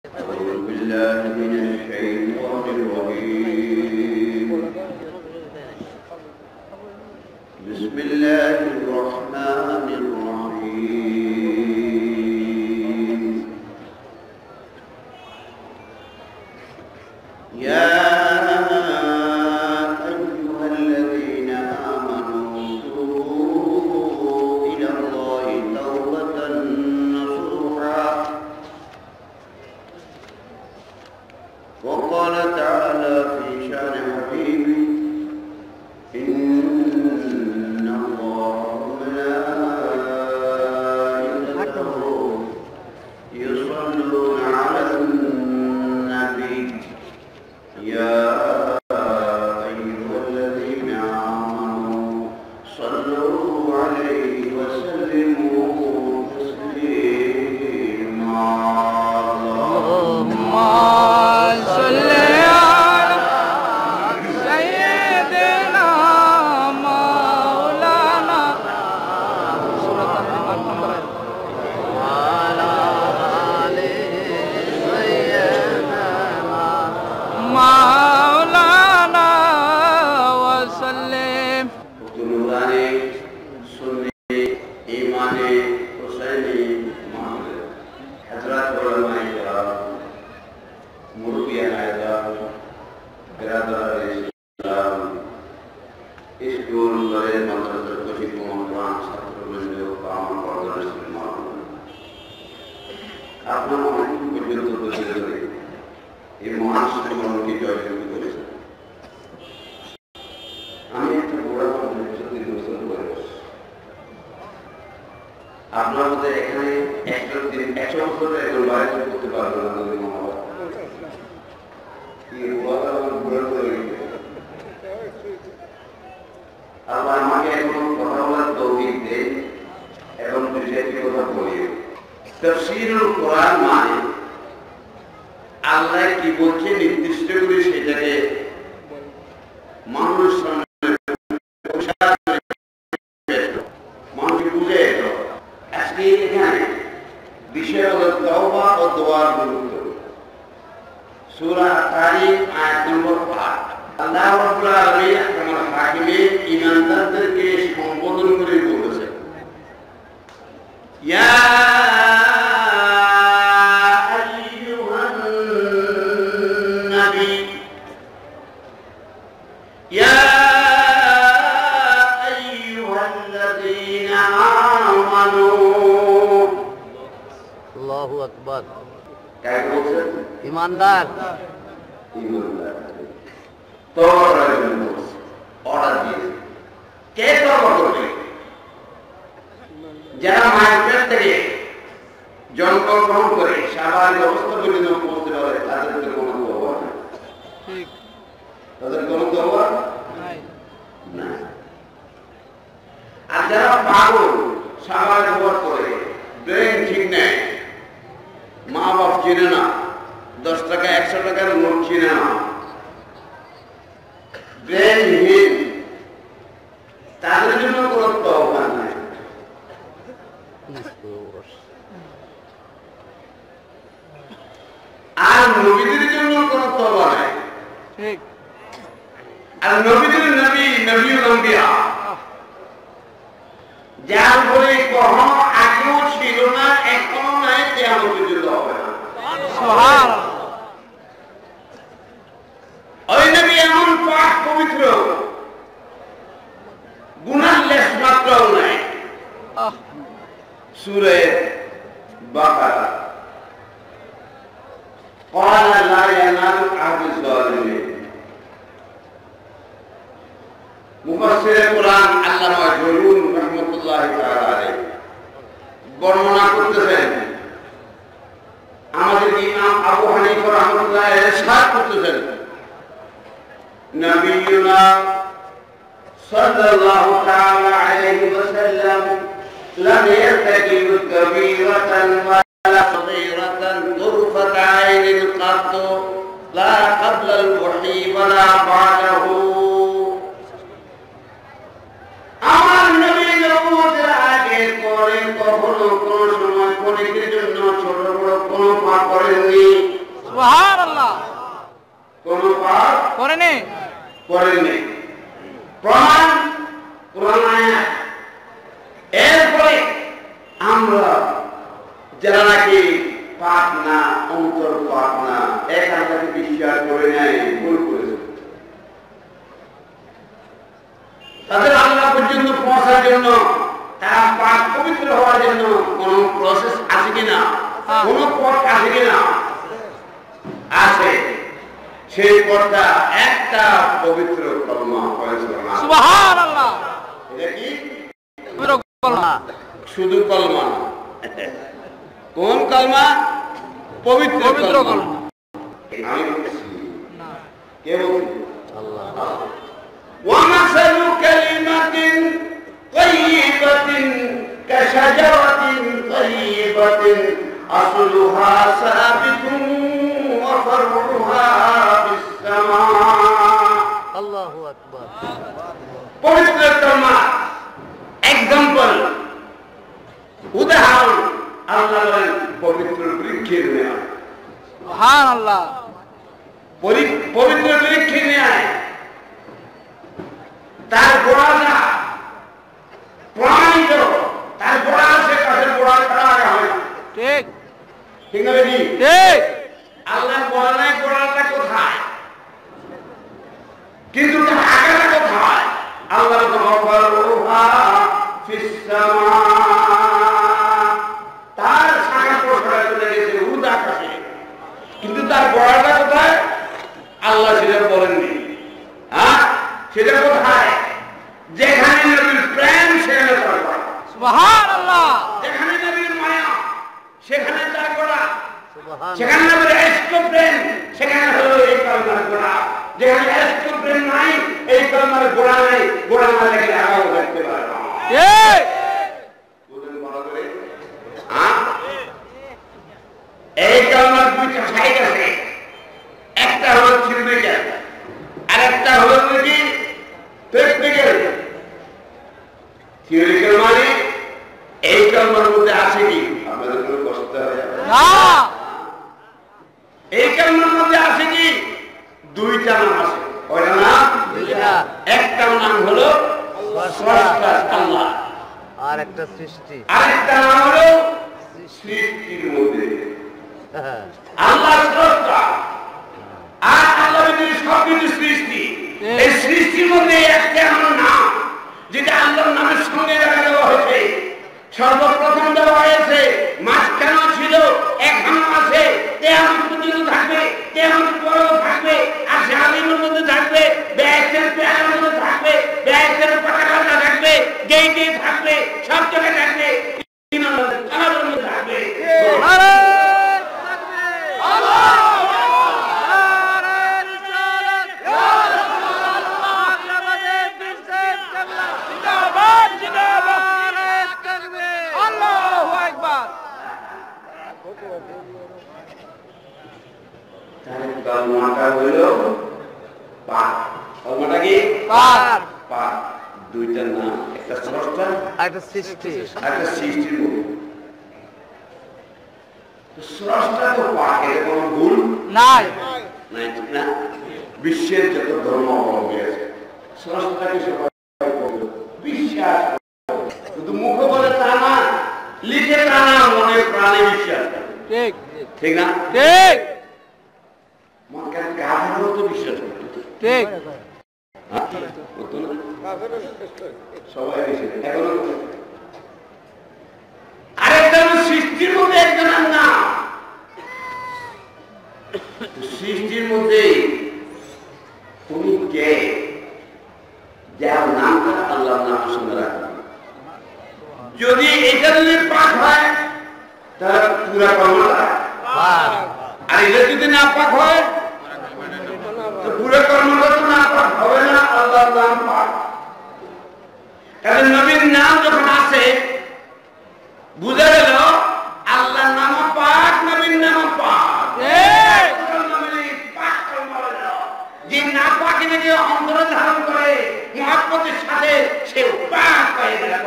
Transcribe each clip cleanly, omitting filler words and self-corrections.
أعوذ بالله من الشيطان الرجيم. بسم الله الرحمن الرحيم. يا أيها الذين آمنوا توبوا إلى الله توبة نصوحا. وقال تعالى في شأن حبيبه إن الله وملائكته يصلون على النبي يا أيها الذين آمنوا صلوا عليه وسلموا تسليما. আপনার মধ্যে এখানে একশো বছর একজন বাইরে করতে পারবে না। আল্লাহ আমাকে এখন কথা বলার তৌফিক দেন এবং দুইটি কথা বলি। তাফসীরুল কোরআন মানে আল্লাহ কি বলছে নির্দিষ্ট করে সেটাকে মানুষ বিষয় হল তওবা ও দোয়ার গুরুত্ব। সূরা তারিক আয়াত নম্বর 8 আল্লাহ রাব্বুল আলামিন আহকামুল হাকিমের ঈমানদারদেরকে সম্বোধন করে বলেছেন, ইয়া আইয়ুহান নবী ইয়া আইয়ুহাল্লাযীনা আমানু। আল্লাহু আকবার। কাকে বলছেন? ঈমানদার। তওবা অর্ডার দিয়েছে। কে তওবা করবে? যারা মায়ের পেট থেকে জন্মগ্রহণ করে স্বাভাবিক অবস্থা পর্যন্ত পৌঁছতে পারে তাদের কোনো তওবা নেই। ঠিক, তাদের কোনো তওবা নাই। আর যারা পাগল স্বাভাবিক অবস্থা করে ব্রেন ঠিক নেই, মা বাপ চিনে না, 10 টাকা 100 টাকার নোট চিনে না, ব্রেনহীন, তাদের জন্য কোনো তওবা নাই। আর নবীদের জন্য কোনো তওবা নাই। ঠিক, আর নবীদের নবীউল আম্বিয়া যার উপরে কখনো আগেও ছিল না, এখনো নাই, কিয়ামত পর্যন্ত হবে না। সুবহানাল্লাহ। ওই নবী এমন পাক পবিত্র, গুনাহ লেশ মাত্রও নাই। সূরা বাকারা قال لا ينال عهد الظالمين। মুফাসসিরে কোরআন আল্লামা জুলুন রাহমাতুল্লাহি তাআলা আলাইহি বর্ণনা করতেছেন, আমাদের ইমাম আবু হানিফা রাহমাতুল্লাহ ইরশাদ করতেছেন, নবিয়ুনা সাল্লাল্লাহু তাআলা আলাইহি ওয়াসাল্লাম লাম ইয়ারতাকিবু কাবীরাতান ওয়ালা সাগীরাতান তুরফাত আইনিন কাত লা ক্বাবলা আল-ওহী ওয়ালা বা'দাহু। আমার নবী নবুয়তের আগে পরে কখনো কোন সময় কোন জন্য ছোট বড় কোনো পাপ করেননি। করেনি করেননি। প্রমাণ কোরআন আয়াত। এরপরে আমরা যারা নাকি পাক না, অন্তর পাক না, এক আল্লাহকে বিশ্বাস করে নেয়, ভুল করেছে। তাদের আল্লাহ পর্যন্ত পৌঁছার জন্য, তারা পাক পবিত্র হওয়ার জন্য কোন প্রসেস আছে কিনা, কোন পথ আছে কিনা? আছে। সেই পথটা একটা পবিত্র কলমা। সুবহানাল্লাহ। এটা কি? কলমা। শুধু কলমা না। কোন কলমা? পবিত্র কলমা। আমি বলছি না, কে বলছি? আল্লাহ। ومثل كلمة طيبة كشجرة طيبة أصلها ثابت وفرعها في السماء। আল্লাহু আকবার। পবিত্র কলমা এক্সাম্পল, উদাহরণ আল্লাহ বলেন পবিত্র বৃক্ষের ন্যায়। সুবহানাল্লাহ। পবিত্র বৃক্ষের ন্যায় তার গোড়াটা প্রমাণিত, তার গোড়া আছে, কাছের গোড়া ছাড়া আগে হয় না। ঠিক ঠিক না বেশি? ঠিক। আল্লাহ বলে নাই গোড়াটা কোথায়, কিন্তু তার আগাটা কোথায়? আল্লাহ তার শাখা প্রশাখা চলে গেছে উর্দু আকাশে, কিন্তু তার গোড়াটা কোথায় আল্লাহ সেটা বলেননি। হ্যাঁ, সেটা কোথায়? যেখানে নবীর প্রেম সেখানে তার গোড়া, সুবহানাল্লাহ। যেখানে নবীর মায়া সেখানে তার গোড়া, সুবহানাল্লাহ। সেখানে নবীর ইশক প্রেম সেখানে হলো এই কলমার গোড়া। যেখানে ইশক প্রেম নাই, এই কলমার গোড়া নাই। গোড়া না দেখলে আগাও দেখতে পারে না। ঠিক। বুঝলেন ভালো করে? হ্যাঁ, এই কলমার দুইটা সাইড আছে। একটা হলো থিওরিক্যাল, আর একটা হলো কি প্র্যাকটিক্যাল। থিওরিক্যাল মানে এই কলমার মধ্যে আছে কি? আপনাদের কোনো কষ্ট হয় না, এই কলমার মধ্যে আছে কি? দুইটা নাম আছে। কয়টা নাম? দুইটা। একটা নাম হলো স্রষ্টা আল্লাহ, আর একটা সৃষ্টি। আরেকটা নাম হলো সৃষ্টির মধ্যে আল্লাহ স্রষ্টা, আর আল্লাহ সবকিছু সৃষ্টি। এই সৃষ্টির মধ্যে একটা এমন নাম যেটা আল্লাহর নামের সঙ্গে দেখা দেওয়া হয়েছে। সর্বপ্রথম দেওয়া হয়েছে, মাঝখানেও ছিল, এখনো আছে, তেমন পর্যন্ত থাকবে, তেমন পরেও থাকবে, আর জালিমের মধ্যে থাকবে, বেহেশতের পেয়ারের মধ্যে থাকবে, বেহেশতের পাতাকাটা থাকবে, গেইটে থাকবে, সব জায়গায় থাকবে, কালাবের মধ্যে থাকবে। নারে তাকবীর, আল্লাহু আকবার, নারে রিসালাত, ইয়া রাসূলুল্লাহ, আল্লাহু বিরসাত কাবলা, জিন্দাবাদ জিন্দাবাদ, নারে তাকবীর, আল্লাহু আকবার। তাহলে কলমাটা হইল পাক। কলমাটা কি? পাক। পাক। দুইটা নাম, একটা স্রষ্টা আর একটা সৃষ্টি। আর একটা সৃষ্টির মধ্যে। তো স্রষ্টা তো পাক, এটা কোনো ভুল নাই নাই, ঠিক না? বিশ্বের যত ধর্ম অবলম্বী আছে, স্রষ্টাকে সবাই বিশ্বাস করে। শুধু মুখ বলে তা না, লিখে তা না, মনে প্রাণে বিশ্বাস করে। ঠিক ঠিক না? ঠিক গাধারও তো বিশ্বাস করতো। ঠিক। করতো না? সবাই বিশ্বাস করে। এখনো করে। আরেকটা হলো সৃষ্টির মধ্যে একজনের নাম। সৃষ্টির মধ্যে তুমি কে, যার নামটা আল্লাহর নামের সঙ্গে রাখবে। যদি এটা যদি পাক হয় তাহলে পুরা কর্মটা পাক। আর এটা যদি না পাক হয় তো পুরো কর্মটা তো না পাক হবে না। আল্লাহর নাম পাক। কারণ নবীর নাম যখন আসে বুঝা গেল আল্লাহর নাম পাক, নবীর নাম পাক। যে না পাকে নাকি অন্তরে ধারণ করে মহব্বতের সাথে সে পাক হয়ে যায়।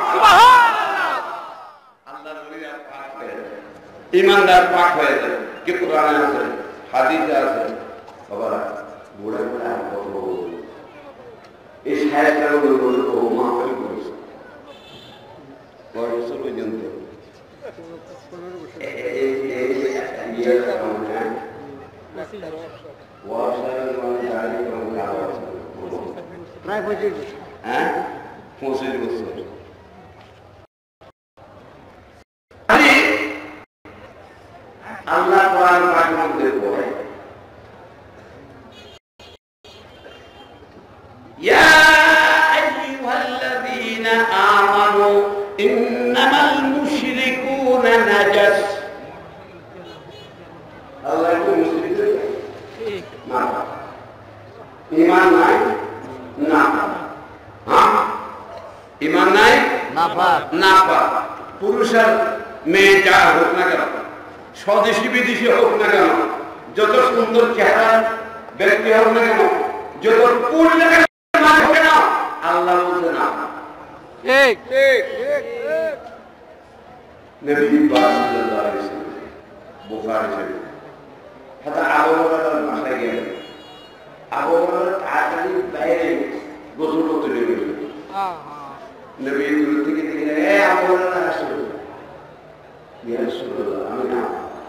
আল্লাহর ওলিরা পাক হয়ে যায়, ইমানদার পাক হয়ে যায়। কি কোরআনে আছে, হাদিসে আছে। বাবা বুড়া বুড়া কত এই সাহেবটার বলে তো মাহফিল করেছে কয় বছর পর্যন্ত প্রায় 25 বছর। হ্যাঁ 25 বছর। আল্লাহ কোরআন পাকের মধ্যে বলে ইয়া আইয়ুহাল্লাযীনা আমানু ইন্নামাল মুশরিকুনা নাজাস। আল্লাহ কি মুশরিকদের না ঈমান নাই না ঈমান নাই না পাক পুরুষের মেয়ে যা হোক না কেন স্বদেশি বিদেশি হোক না কেন যত সুন্দর চেহারা ব্যক্তি হোক না কেন যত পূর্ণ হোক না আল্লাহ বলছে না ঠিক ঠিক নবী সাল্লাল্লাহু আলাইহি ওয়াসাল্লাম বুখারী শরীফ হাতা আবু বকরের ভাষায় গেলেন আবু বকর তাড়াতাড়ি বাইরে গোসল করতে গেলেন নবী দূর থেকে দেখলেন এ আবু বকর আসো ইয়া রাসূলুল্লাহ আমি না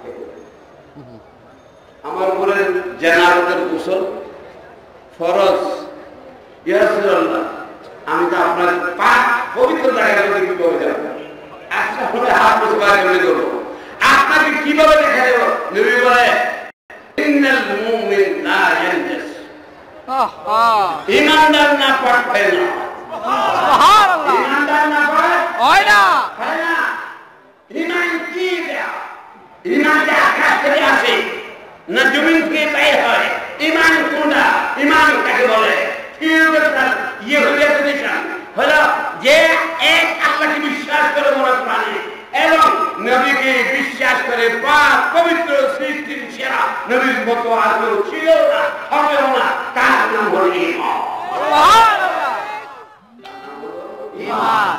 আমার উপরে জানাজাতের গোসল ফরজ ইয়া রাসূলুল্লাহ আমি তো আপনার পাক পবিত্র জায়গায় কি করে যাব আচ্ছা হলে হাত মুছবার করে দেব আপনাকে কিভাবে দেখা দেব নবী বলে ইন্নাল মুমিন লা ইয়ানজাস ঈমানদার না পাক হয় না সুবহানাল্লাহ ঈমানদার না পাক হয় না ঈমান কি দেয়া ঈমান যে আকাশ থেকে আসে না জমিন থেকে বের হয় ঈমান কোনটা ঈমান কাকে বলে ये হলো যে এক আল্লাহকে বিশ্বাস করে মনে প্রাণে এবং নবীকে বিশ্বাস করে পাক পবিত্র সৃষ্টির সেরা নবীর মতো আর কেউ ছিল না হবেও না তার নাম হলো ঈমান। সুবহানাল্লাহ ঈমান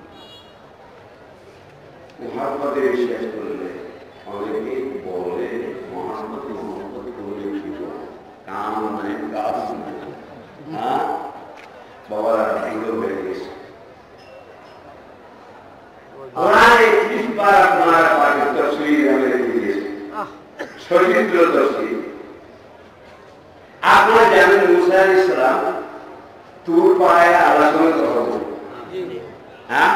মুহাম্মদে বিশ্বাস করলে অনেকে বলে মুহাম্মদ বলে কি কাম নাই কাজ নাই হ্যাঁ বাবারা ভিডিও হয়ে গেছে কোরআনে 30 বার আপনারা পাঠের তাফসীর আমি লিখে দিয়েছি চরিত্র তাফসীর। আপনারা জানেন মুসা আলাইহিস সালাম তুর পাহাড়ে আল্লাহর সঙ্গে কথা বলতেন হ্যাঁ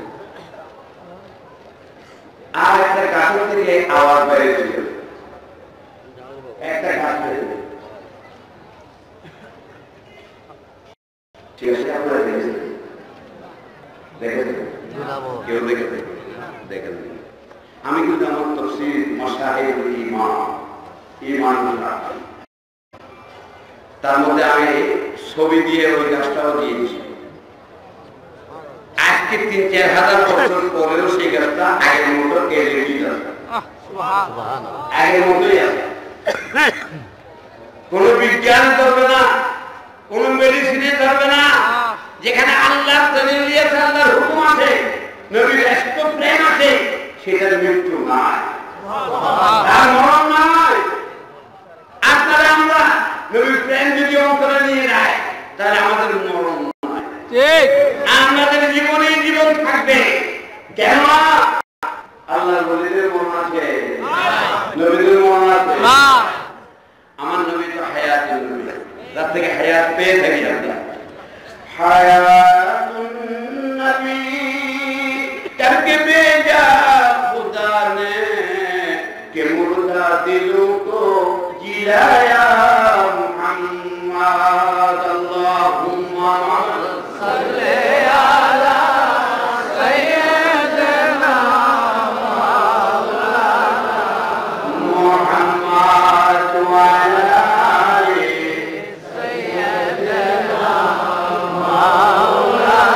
আর একটা গাছ থেকে আওয়াজ বেরিয়েছিল একটা গাছ থেকে ঠিক আছে আপনারা দেখেছেন কেউ দেখেন আমি কিন্তু আমার তাফসীর মাসাহিল ঈমান তার মধ্যে আমি ছবি দিয়ে ওই গাছটাও দিয়েছি আজকে 3-4 হাজার বছর পরেও সেই গাছটা আগের মতো এলইডি আছে আগের মতোই আছে কোন বিজ্ঞান করবে না কোন মেডিসিনে ধরবে না যেখানে আল্লাহর দলিল দিয়েছে আল্লাহর হুকুম আছে নবীর এত প্রেম আছে সেটার মৃত্যু নাই তার মরণ নাই। আপনারা আমরা নবীর প্রেম যদি অন্তরে নিয়ে নেয় তাহলে আমাদের মরণ নাই ঠিক আমাদের জীবনে জীবন থাকবে কেন আল্লাহর ওলিদের মরণ আছে নবীদের মরণ আছে না আমার নবী তো হায়াতুন নবী রাত থেকে হায়াত পেয়ে থাকি আমরা হায়াতুন নবী करके भेजा खुदा ने कि मुर्दा दिलों को जिलाया मुहम्मद अल्लाहुम्मा सल्ले अला सय्यदना मौलाना मुहम्मद व अला सय्यदना मौलाना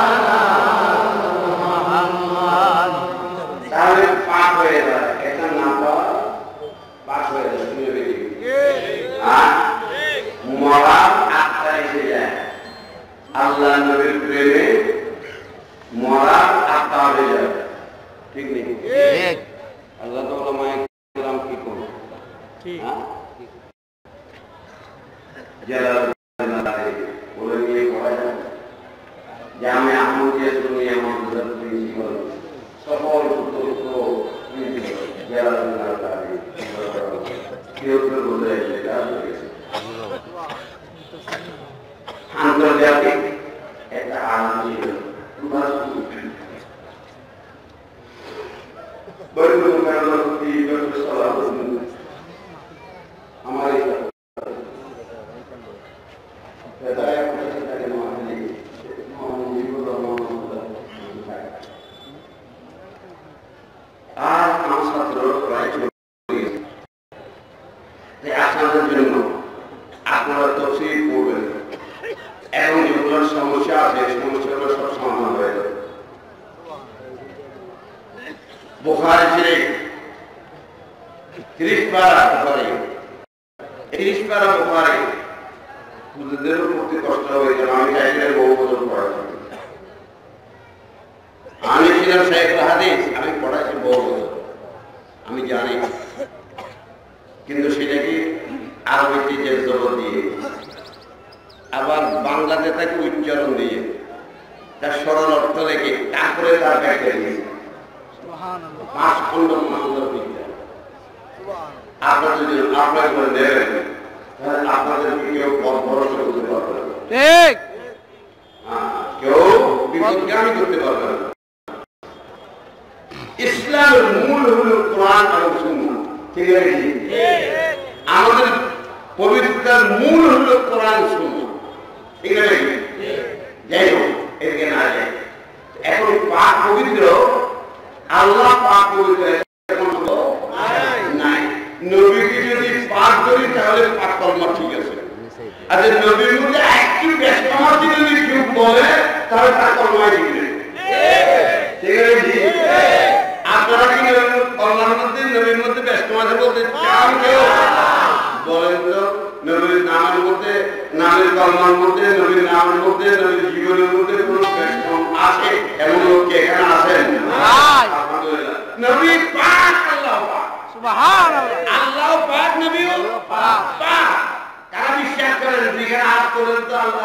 তাহলে পাক হয়ে যায় একটা নাম পাক হয়ে যায় তুমি বেরিয়ে মরা আত্মা এসে যায় আল্লাহ নবীর প্রেমে মরা আত্মা হয়ে যায় ঠিক নেই আল্লাহ তাআলা মায়ের কিরাম কি করবে ঠিক জালালুদ্দিন বলে নিয়ে পড়া যায় যে আমি আহমদিয়া সুন্নিয়া মাদ্রাসার প্রিন্সিপাল সকল উত্তর জালালুদ্দিন কেউ কেউ বলে এটা আন্তর্জাতিক একটা আলাম ছিল हमारे আপনারা তফসিল করবেন এবং যেগুলোর সমস্যা আছে সমস্যাগুলো সব সমাধান হয়ে যাবে। বুখারী শরীফ 30 পারা বুখারী 30 পারা বুখারী বুঝতে পড়তে কষ্ট হয় কারণ আমি চাইলে বহু বছর পড়াচ্ছি। আমি ছিলাম শাইখুল হাদিস, আমি পড়াইছি বহু বছর, আমি জানি, কিন্তু সেটাকে আরবিতে যে জবর দিয়ে আবার বাংলাতে তাকে উচ্চারণ দিয়ে তার সরল অর্থ লেগে তারপরে তার ব্যাখ্যা দিয়েছে। 5 খণ্ড মানদণ্ড বিদ্যা আপনারা যদি আপনারা করে নেবেন তাহলে আপনাদের কেউ ভরসা করতে পারবে না, ঠিক? কেউ বিপদগামী করতে পারবে না। ইসলামের মূল হলো কোরআন এবং সুন্নাহ, ঠিক আছে? আমাদের পবিত্রতার মূল হলো কোরআন সুন্নাহ, ঠিক আছে? যাই হোক, এদিকে না যায়। এখন পাক পবিত্র, আল্লাহ পাক পবিত্র নাই। নবীকে যদি পাক করি তাহলে পাক কলমা ঠিক আছে। আর নবীর মধ্যে একটু ব্যস্তমাতি যদি কেউ বলে তাহলে তার কলমা ঠিক নেই, ঠিক আছে? আপনারা কি কলমার মধ্যে নবীর মধ্যে ব্যস্তমাতি বলতে চান? কেউ বলেন তো নবীর নামের মধ্যে, নামের কলমার মধ্যে, নবীর নামের মধ্যে, নবীর জীবনের মধ্যে কোন ব্যস্তম আছে এমন লোক কি এখানে আছেন? আলহামদুলিল্লাহ, নবী পাক, আল্লাহ পাক, সুবহানাল্লাহ, আল্লাহ পাক, নবী পাক। কারা বিশ্বাস করেন? যেখানে হাত করেন তো আল্লাহ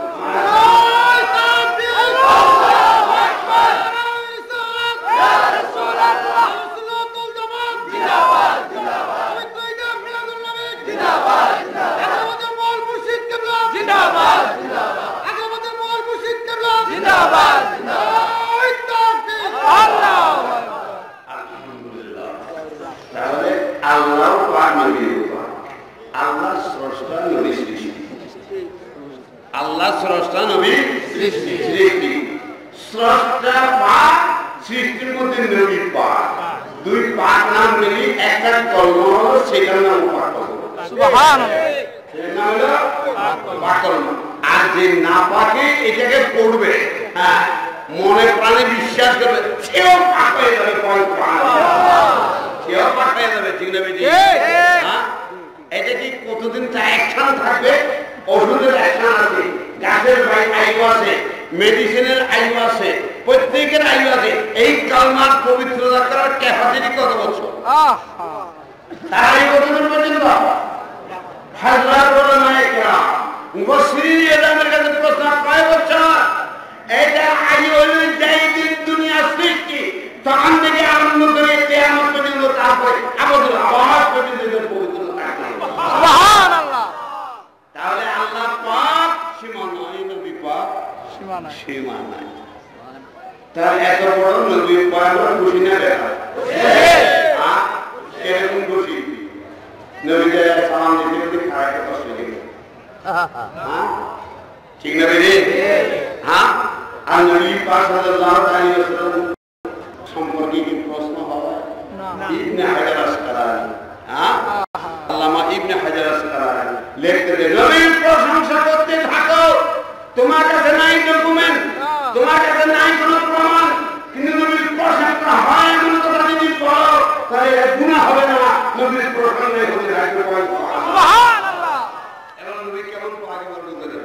আল্লাহ পাক, নবী পাক। আল্লাহ স্রষ্টা, নবী সৃষ্টি। আল্লাহ স্রষ্টা, নবী সৃষ্টি। স্রষ্টা পাক, সৃষ্টির মধ্যে নবী পাক। দুই পাক নাম মিলি একটা কলমা হলো, সেটার নাম পাক কলমা। সুবহানাল্লাহ, সেটার নাম হলো পাক কলমা। আর যে না পাকে এটাকে পড়বে, হ্যাঁ, মনে প্রাণে বিশ্বাস করবে, সেও পাক হয়ে যাবে। সেও পাক হয়ে যাবে, ঠিক না? হ্যাঁ, এটা কি কতদিন তা অ্যাকশন থাকবে? ওষুধের অ্যাকশন আছে, গাছের আয়ু আছে, মেডিসিনের আয়ু আছে, প্রত্যেকের আয়ু আছে। এই কালমার পবিত্রতা করার ক্যাপাসিটি কত বছর? তার আয়ু কতদিন পর্যন্ত? হাজার ওলামায়ে কেরাম, মুফাসসিরিন এদের কাছে প্রশ্ন, কয় বছর? এটা আয়ু হলো যেই দিন দুনিয়া সৃষ্টি তখন থেকে আরম্ভ করে কিয়ামত পর্যন্ত, তারপরে আবাদুল আবাদ পর্যন্ত পবিত্রতা থাকে। সুবহানাল্লাহ। তাহলে আল্লাহ পাক, সীমা নাই, নবী পাক সীমা নাই। তার এত বড় নবী পাক খুশি না দেখা? কেমন খুশি? নবীদের সালাম দিতে খারাপ কষ্ট লাগে, ঠিক না? হ্যাঁ, আর নবী পাক সাল্লাল্লাহু আলাইহি ওয়াসাল্লাম সম্পর্কে কি প্রশ্ন হবে? ইবনে হাজার আসকালানী, আল্লামা ইবনে হাজার আসকালানী লিখতে দেন, নবীর প্রশংসা করতে থাকো, তোমার কাছে নাই ডকুমেন্ট, তোমার কাছে নাই কোনো প্রমাণ, কিন্তু নবীর প্রশংসা হয় এমন কথা যদি বলো তাহলে গুনাহ হবে না। নবীর প্রশংসা হতে থাকবে। সুবহানাল্লাহ। এবং নবী কেমন পাক বলতে দেন?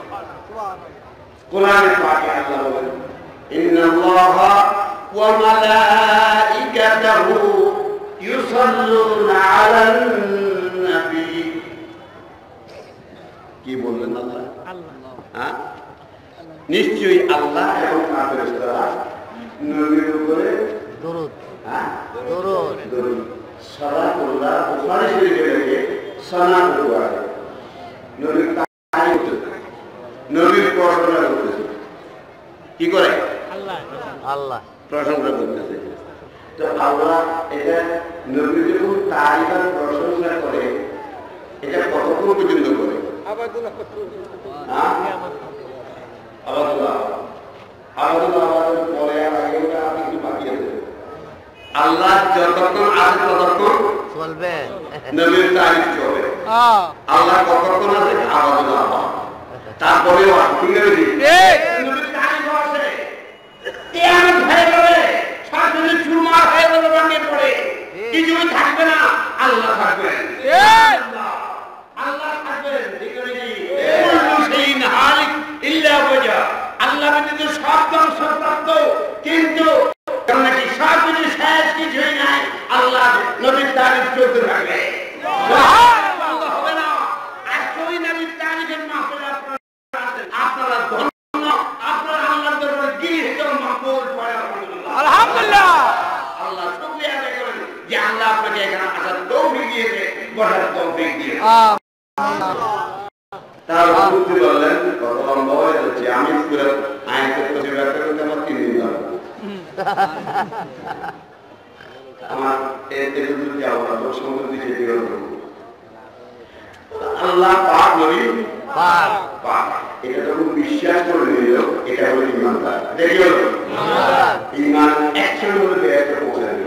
কোরআনে পাকে আল্লাহ বলেন, ইন্নাল্লাহা ওয়া মালাইকাতাহু ইউসাল্লুনা আলান নবী কি বললেন আল্লাহ? হ্যাঁ, নিশ্চয়ই আল্লাহ এবং তার ফেরেশতারা নবীর উপরে দরুদ হ্যাঁ দরুদ দরুদ সালাতুল্লাহ বুখারী শরীফে লেখে সালাত দোয়া নবীর তারিফ করতে, নবীর প্রশংসা করতেছে। কি করে? আল্লাহ প্রশংসা করতেছে। তো আল্লাহ এটা নবীর যখন তারিফ আর প্রশংসা করে, এটা কতক্ষণ পর্যন্ত করে? আবাদুল্লাহ পরে আগে কিছু বাকি আছে। আল্লাহ যতক্ষণ আছে ততক্ষণ চলবে, নবীর তারিফ চলবে। আল্লাহ কতক্ষণ আছে? আবাদুল্লাহ। তারপরেও ঠিক আছে, নবীর তারিফ আছে। কিয়ামত হয়ে যাবে, সারাদিন চুরমার হয়ে যাবে, ভাঙে পড়ে, কিছুই থাকবে না, আল্লাহ থাকবেন। আল্লাহ থাকবেন, ঠিক আছে জি। কুল্লু শাইইন হালিক ইল্লা ওয়াজহা। আল্লাহ ব্যতীত সব ধ্বংসপ্রাপ্ত, কিন্তু নাকি সব কিছু শেষ, কিছুই নাই। আল্লাহ নবীর তারিফ চলতে থাকবে, সুবহানাল্লাহ হবে না। আসলে নবীর তারিফের মাহফিল আপনারা ধন্য, আপনারা আল্লাহর দরবারে গৃহীত মাহফিল পড়ে আলহামদুলিল্লাহ। আল্লাহ শুকরিয়া আদায় করেন যে আল্লাহ আপনাকে এখানে আসার তৌফিক দিয়েছে, বসার তৌফিক দিয়েছে। তার বুঝতে পারলেন কত লম্বা হয়ে যাচ্ছে। আমি পুরো আয়াতের তফসির ব্যাখ্যা করতে আমার 3 দিন লাগবে। আমার এতে যদি যাওয়া তো সমুদ্র দিকে যেতে হবে। আল্লাহ পাক নবী পাক পাক, এটা যখন বিশ্বাস করে নিল, এটা হলো ঈমানদার। দেখি হলো ঈমান অ্যাকশন হলো একটা পৌঁছে দিল।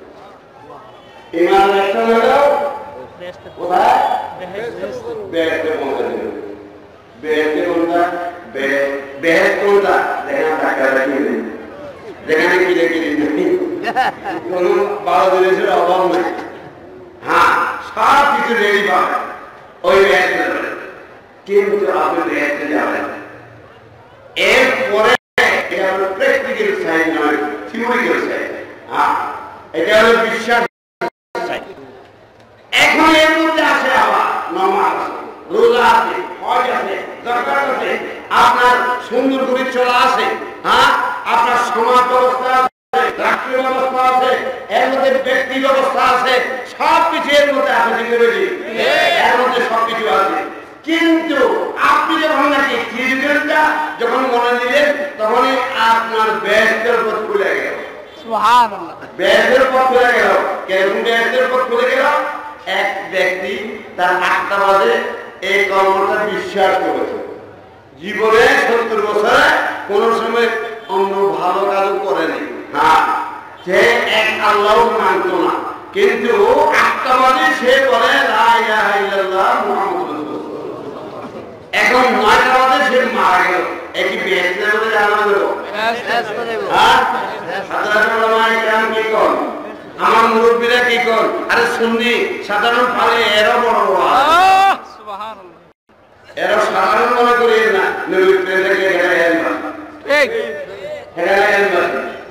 ঈমান অ্যাকশন হলো কোথায়? বেহেশতে পৌঁছে দিল। বেহেশতে কোনটা? বেহেশত কোনটা? যেখানে টাকা রাখি নেই, যেখানে কিনে কিনে নেই, কোন 12 জিনিসের অভাব নেই। হ্যাঁ, সব কিছু রেডি পাবে ওই বেহেশতে যাবে। কিন্তু আপনি বেহেশতে যাবেন, এরপরে এটা হলো প্র্যাকটিক্যাল সাইড নয়, থিওরিক্যাল সাইড। হ্যাঁ, এটা হলো বিশ্বাস সাইড। এখন এর মধ্যে আছে আবার নামাজ, রোজা আছে, হজ আছে, যাকাত আছে, আপনার সুন্দর করে চলা আছে। হ্যাঁ, আপনার সমাজ ব্যবস্থা আছে, রাষ্ট্রীয় ব্যবস্থা আছে, এর মধ্যে ব্যক্তি ব্যবস্থা আছে, সবকিছু এর মধ্যে আছে। এর মধ্যে সবকিছু আছে। কিন্তু আপনি যখন নাকি থিওরিক্যালটা যখন মনে নিলেন, তখনই আপনার বেহেশতের পথ খুলে গেল। সুবহানাল্লাহ। বেহেশতের পথ খুলে গেল। কেমন বেহেশতের পথ খুলে গেল? এক ব্যক্তি তার 8টা বাজে এই কর্মটা বিশ্বাস করেছে, জীবনে 70 বছরে কোন সময় অন্য ভালো কাজও করেনি। হ্যাঁ, সে এক আল্লাহ মানত না, কিন্তু 8টা বাজে সে বলে লা ইলাহা ইল্লাল্লাহ মুহাম্মাদুর রাসূলুল্লাহ। এখন 9টা বাজে সে মারা গেল। একই বেহেশতের মধ্যে জানা গেল। হ্যাঁ, সাধারণ ওলামায়ে কেরাম কি করেন? আমার মুরব্বীরা কি করেন? আরে সুন্নি সাধারণ পারে, এরা বড় বড়, সুবহানাল্লাহ, এরা সাধারণ মনে করি না। নবীর প্রেমকে হেরে হেলবেন, ঠিক হেরে হেলবেন।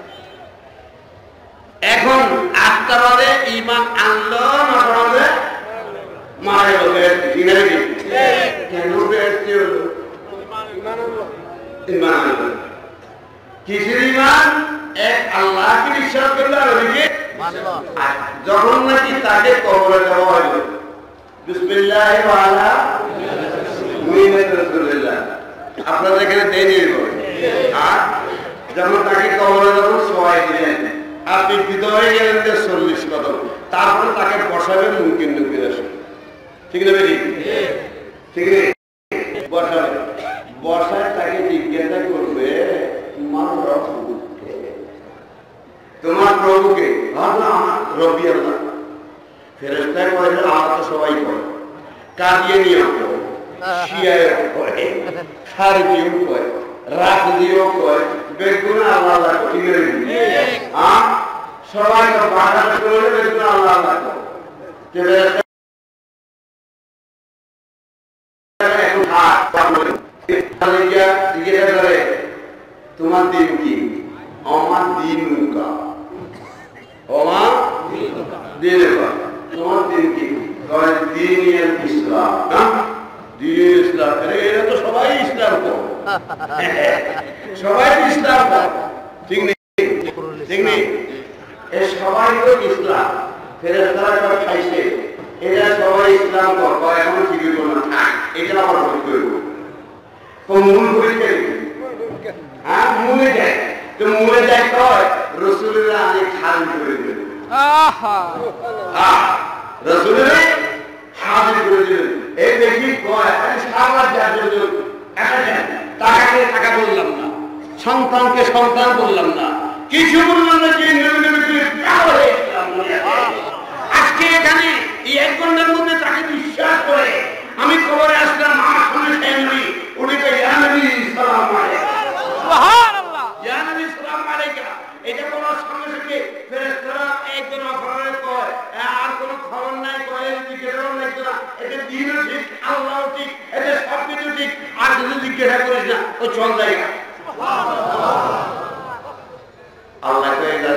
এখন 8টা বাজে ঈমান আনলো, 9টা বাজে মারা গেল। ঠিক না? কি কেন বেহেশতে হলো? ঈমান আনলো। কিসের ঈমান? এক আল্লাহকে বিশ্বাস করলো, আর ওদিকে যখন নাকি তাকে কবরে দেওয়া হইল, বিসমিল্লাহি ওয়া আলা মিল্লাতি রাসূলিল্লাহ, আপনাদের এখানে দেয়নি বলে। আর যখন তাকে কবরে যখন শোয়াই দিলেন, আপনি বিদ হয়ে গেলেন যে 40 কদম, তারপরে তাকে বসাবেন মুমকিন নবীর আসে। ঠিক না বেটি? ঠিক নেই? বসাবে, বসায় তাকে জিজ্ঞাসা করবে তোমার প্রভুকে? আমার রব্বি আল্লাহ। ফেরেশতায় বলে আমরা তো সবাই করে, কাদিয়ানিও করে, শিয়াও করে, খারিজিও করে, রাফিজিও করে, বেগুনা আল্লাহ আল্লাহ করে। ঠিক না? সবাই তো বাধা করে বেগুনা আল্লাহ আল্লাহ করে। জিজ্ঞাসা করে তোমার দিন কি? আমার দিন মুকা, আমার দিন তোমার দিন কি? দিন ইসলাম, দিন ইসলাম। ইসলাম, এরা তো সবাই ইসলাম তো, সবাই ইসলাম তো, ঠিক নেই? ঠিক নেই? এই সবাই তো ইসলাম, ফেরেশতারা সব খাইছে, এরা সবাই ইসলাম তো, এখন ঠিক হইব না, থাক, এটা আবার ভোট করব। তো মূল হইতে হ্যাঁ মূলে যায়, তো মূলে যায় কয় রাসূলুল্লাহ অনেক খালি করে দিলেন, রাসূলুল্লাহ হাজির করে দিলেন। এই দেখি কয় সারা জাতির টাকা দিয়ে টাকা বললাম না, সন্তানকে সন্তান বললাম না, কিছু বললাম না, যে আজকে এখানে এই 1 ঘন্টার মধ্যে তাকে বিশ্বাস করে আমি খবরে আসলাম, আমার সামনে সামনে উনি তো ইয়া নবী সালাম আলাইকুম, সুবহানাল্লাহ, ইয়া নবী সালাম আলাইকুম। এটা কোন সঙ্গে সঙ্গে ফেরেশতারা একজন অপরাধ কয় আর কোন খবর নাই, কয় জিজ্ঞাসা নাই, এটা দিনও ঠিক, আল্লাহও ঠিক, এটা সবকিছু ঠিক, আর যদি জিজ্ঞাসা করিস না ও চল জায়গা। আল্লাহ কয়ে গেল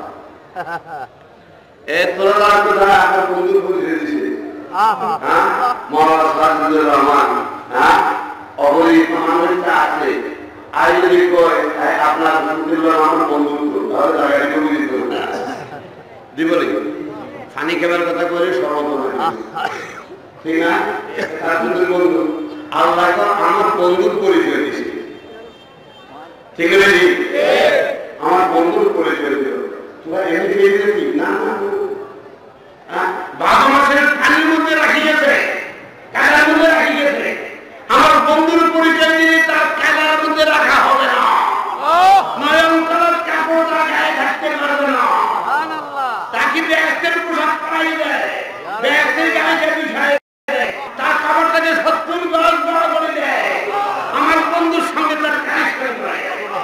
এ তোরা কোথায় আমার বন্ধু পরিচয় দিছে, মৌলানা সাজিদুর রহমান, অবহিত মানুষটা আছে, আর যদি কয় আপনার আমার বন্ধুত্ব, তাহলে জায়গাটা কমে দিত দিব ফানি খেবার কথা করে সর্বত, ঠিক না? বন্ধু আল্লাহ আমার বন্ধুর পরিচয় দিছে, ঠিক আছে? আমার বন্ধুর পরিচয় দিল, তোরা এমনি খেয়ে দিবি না, বারো মাসের পানির মধ্যে রাখিয়েছে, কাদার মধ্যে রাখিয়েছে, আমার বন্ধুর পরিচয় দিলে তার কাদার মধ্যে রাখা হবে না, নয়ন কালার কাপড় তার গায়ে থাকতে পারবে না, তাকে ব্যস্তের পোশাক পরাই দেয়, ব্যস্তের গায়ে বিষয় দেয়, তার কাপড়টাকে 70 গজ বড় করে দেয়, আমার বন্ধুর সঙ্গে তার কাজ করে দেয়।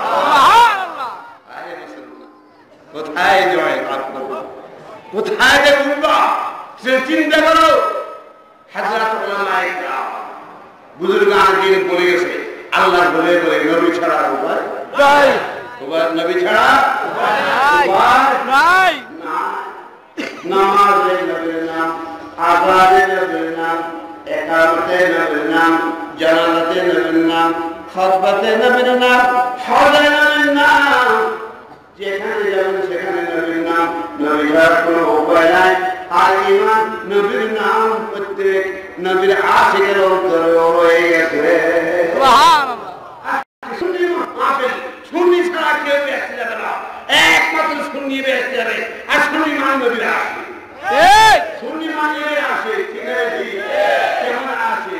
কোথায় জয় কোথায় যে উঠবা সে চিন্তা করো। হাজরাত উলামায়ে কেরাম বুজুর্গান দিন বলে গেছে, আল্লাহ বলে বলে নবী ছাড়া উপায় নাই, নবী ছাড়া উপায় নাই। নামাজে নবীর নাম, আযানে নবীর নাম, ইকামতে নবীর নাম, জানাজাতে নবীর নাম, খুতবাতে নবীর নাম, হজে নবীর নাম, যেখানে যাবেন সেখানে নবীর নাম, নবী ছাড়া কোনো উপায় নাই। আর ঈমান নবীর নাম প্রত্যেক নবীর আশিকের অন্তরে রয়ে গেছে, সুবহানাল্লাহ। সুন্নি ছাড়া কেউ বেঁচে যাবে না, একমাত্র সুন্নি বেঁচে যাবে, আর সুন্নি মান নবীর আসে, সুন্নি মানিয়ে আসে, ঠিক আছে? কেমন আসে?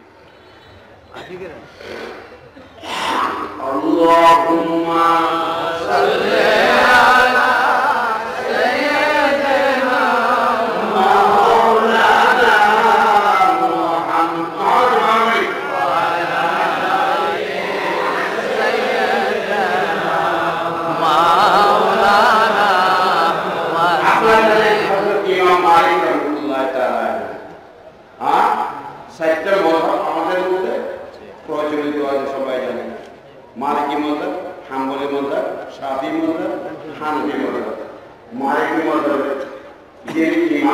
আল্লাহুম্মা সাল্লি আলা সাইয়্যিদিনা মাওলানা মুহাম্মদ ওয়া আলা আলি সাইয়্যিদিনা মাওলানা। আপনাদের হযরত ইমাম মালিক রাহমাতুল্লাহ তাআলা, সাতটা মাযহাব আমাদের মধ্যে প্রচলিত আছে, সবাই জানে। মালিকি মাযহাব, হাম্বলি মাযহাব, শাফি মাযহাব, হানাফি মাযহাব। মালিকি মাযহাবে যে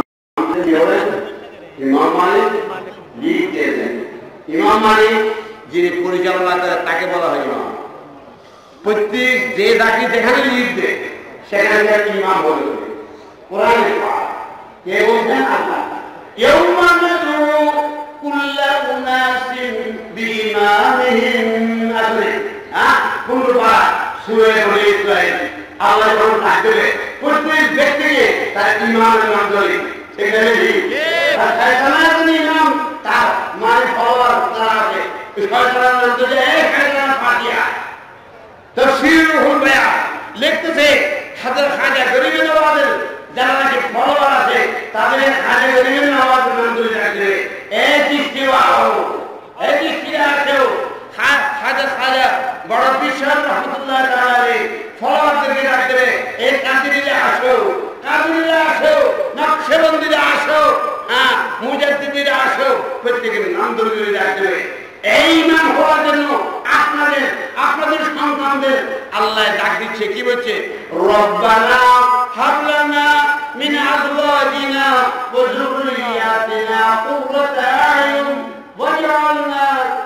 ইমাম মালিক লিখতে দেন, ইমাম মালিক যিনি পরিচালনা করে তাকে বলা হয় ইমাম। প্রত্যেক যে দাঁড়ি যেখানে লিখবে সেখানে ইমাম বলে কোরআনে কে বলছেন? আল্লাহ। ইয়াউমা নাদউ কুল্লা উনাসিন বিইমামিহিম আসলে কোনটা সূরা বনি ইসরাঈল আল্লাহ যখন ডাকবে প্রত্যেক ব্যক্তিকে তার ইমামের নাম ধরে, সেখানে আর শয়তানের ইমাম তার মানে ফলোয়ার তারা আছে, শয়তানের নাম ধরে এখানে ফাতিহা তাফসীরুল বায়ান লিখতেছে। হযরত খাজা গরিবের নওয়াজের যারা নাকি ফলোয়ার আছে তাদের খাজা গরিবের নওয়াজের নাম ধরে ডাকবে, এক ইস্তিওয়াও, এক ইস্তিওয়াও। খাজা খাজা বড় বিশাল রহমতুল্লাহ তাআলা আলাইহি ফলোয়ারদেরকে ডাকবে, এই কাদিরিরা আসো, কাদিরিরা আসো, নকশবন্দিরা আসো, মুজাদ্দিদিরা আসো, প্রত্যেকের নাম ধরে ধরে ডাকবে। এই নাম হওয়ার জন্য আপনাদের সন্তানদের আল্লাহ ডাক দিচ্ছে, কি বলছে? রব্বানা হাবলানা মিন আজওয়াজিনা ওয়া যুররিয়াতিনা কুররাতা আয়ুন ওয়াজআলনা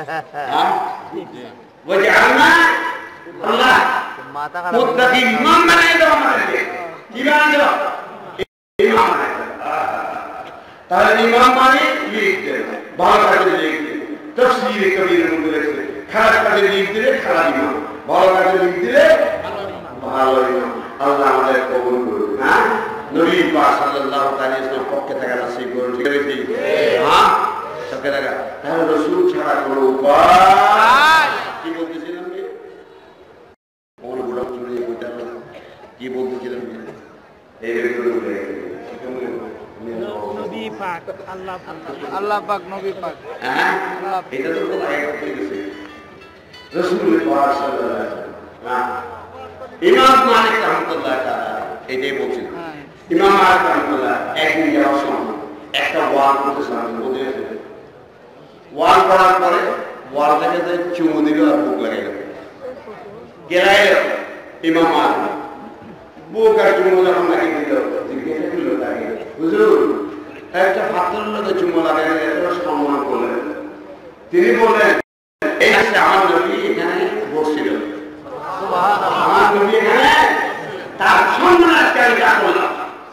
ওয়াজআলনা আল্লাহ মাথা খারাপ মুত্তাকিন ইমাম বানাই দাও আমাদেরকে কি বানাই দাও ইমাম বানাই দাও তাহলে ইমাম মানে লিখতে ভালো কাজে লিখতে তাফসীর কবিরের মধ্যে লিখতে খারাপ কাজে লিখতে খারাপ ইমাম ভালো কাজে লিখতে ভালো ইমাম আল্লাহ আমাদের কবুল করুন না নবী পাক সাল্লাল্লাহু আলাইহি ওয়াসাল্লাম পক্ষে থাকা নসিব করুন ঠিক আছে হ্যাঁ সবকে থাকা তাহলে রাসূল ছাড়া কোনো উপায় কি বলতেছিলাম কি কোন গুড়া চুরি কইতা কি বলতেছিলাম এই বেগুলো নবী পাক আল্লাহ পাক নবী পাক হ্যাঁ এটা তো কোনো আগে করে গেছে রাসূল পাক সাল্লাল্লাহু আলাইহি ওয়াসাল্লাম ইমাম মালিক রাহমাতুল্লাহ তাআলা এটাই বলছেন ইমাম মালিক রাহমাতুল্লাহ একদিন যাওয়ার সময় একটা ওয়াল করতেছিলেন বুঝেছেন ওয়াল করার পরে ওয়াল থেকে যে চুমু দিল আর বুক লাগাইল গেলাইল ইমাম মালিক বুক আর চুমু যখন লাগিয়ে দিল জিজ্ঞাসা করল তাকে হুজুর একটা পাথরের লোকে চুমু লাগাইলেন এত সম্মান করলেন তিনি বললেন এই আছে আমার নবী এখানে বসছিল আমার নবী এখানে তার সম্মান আজকে আমি যা করলাম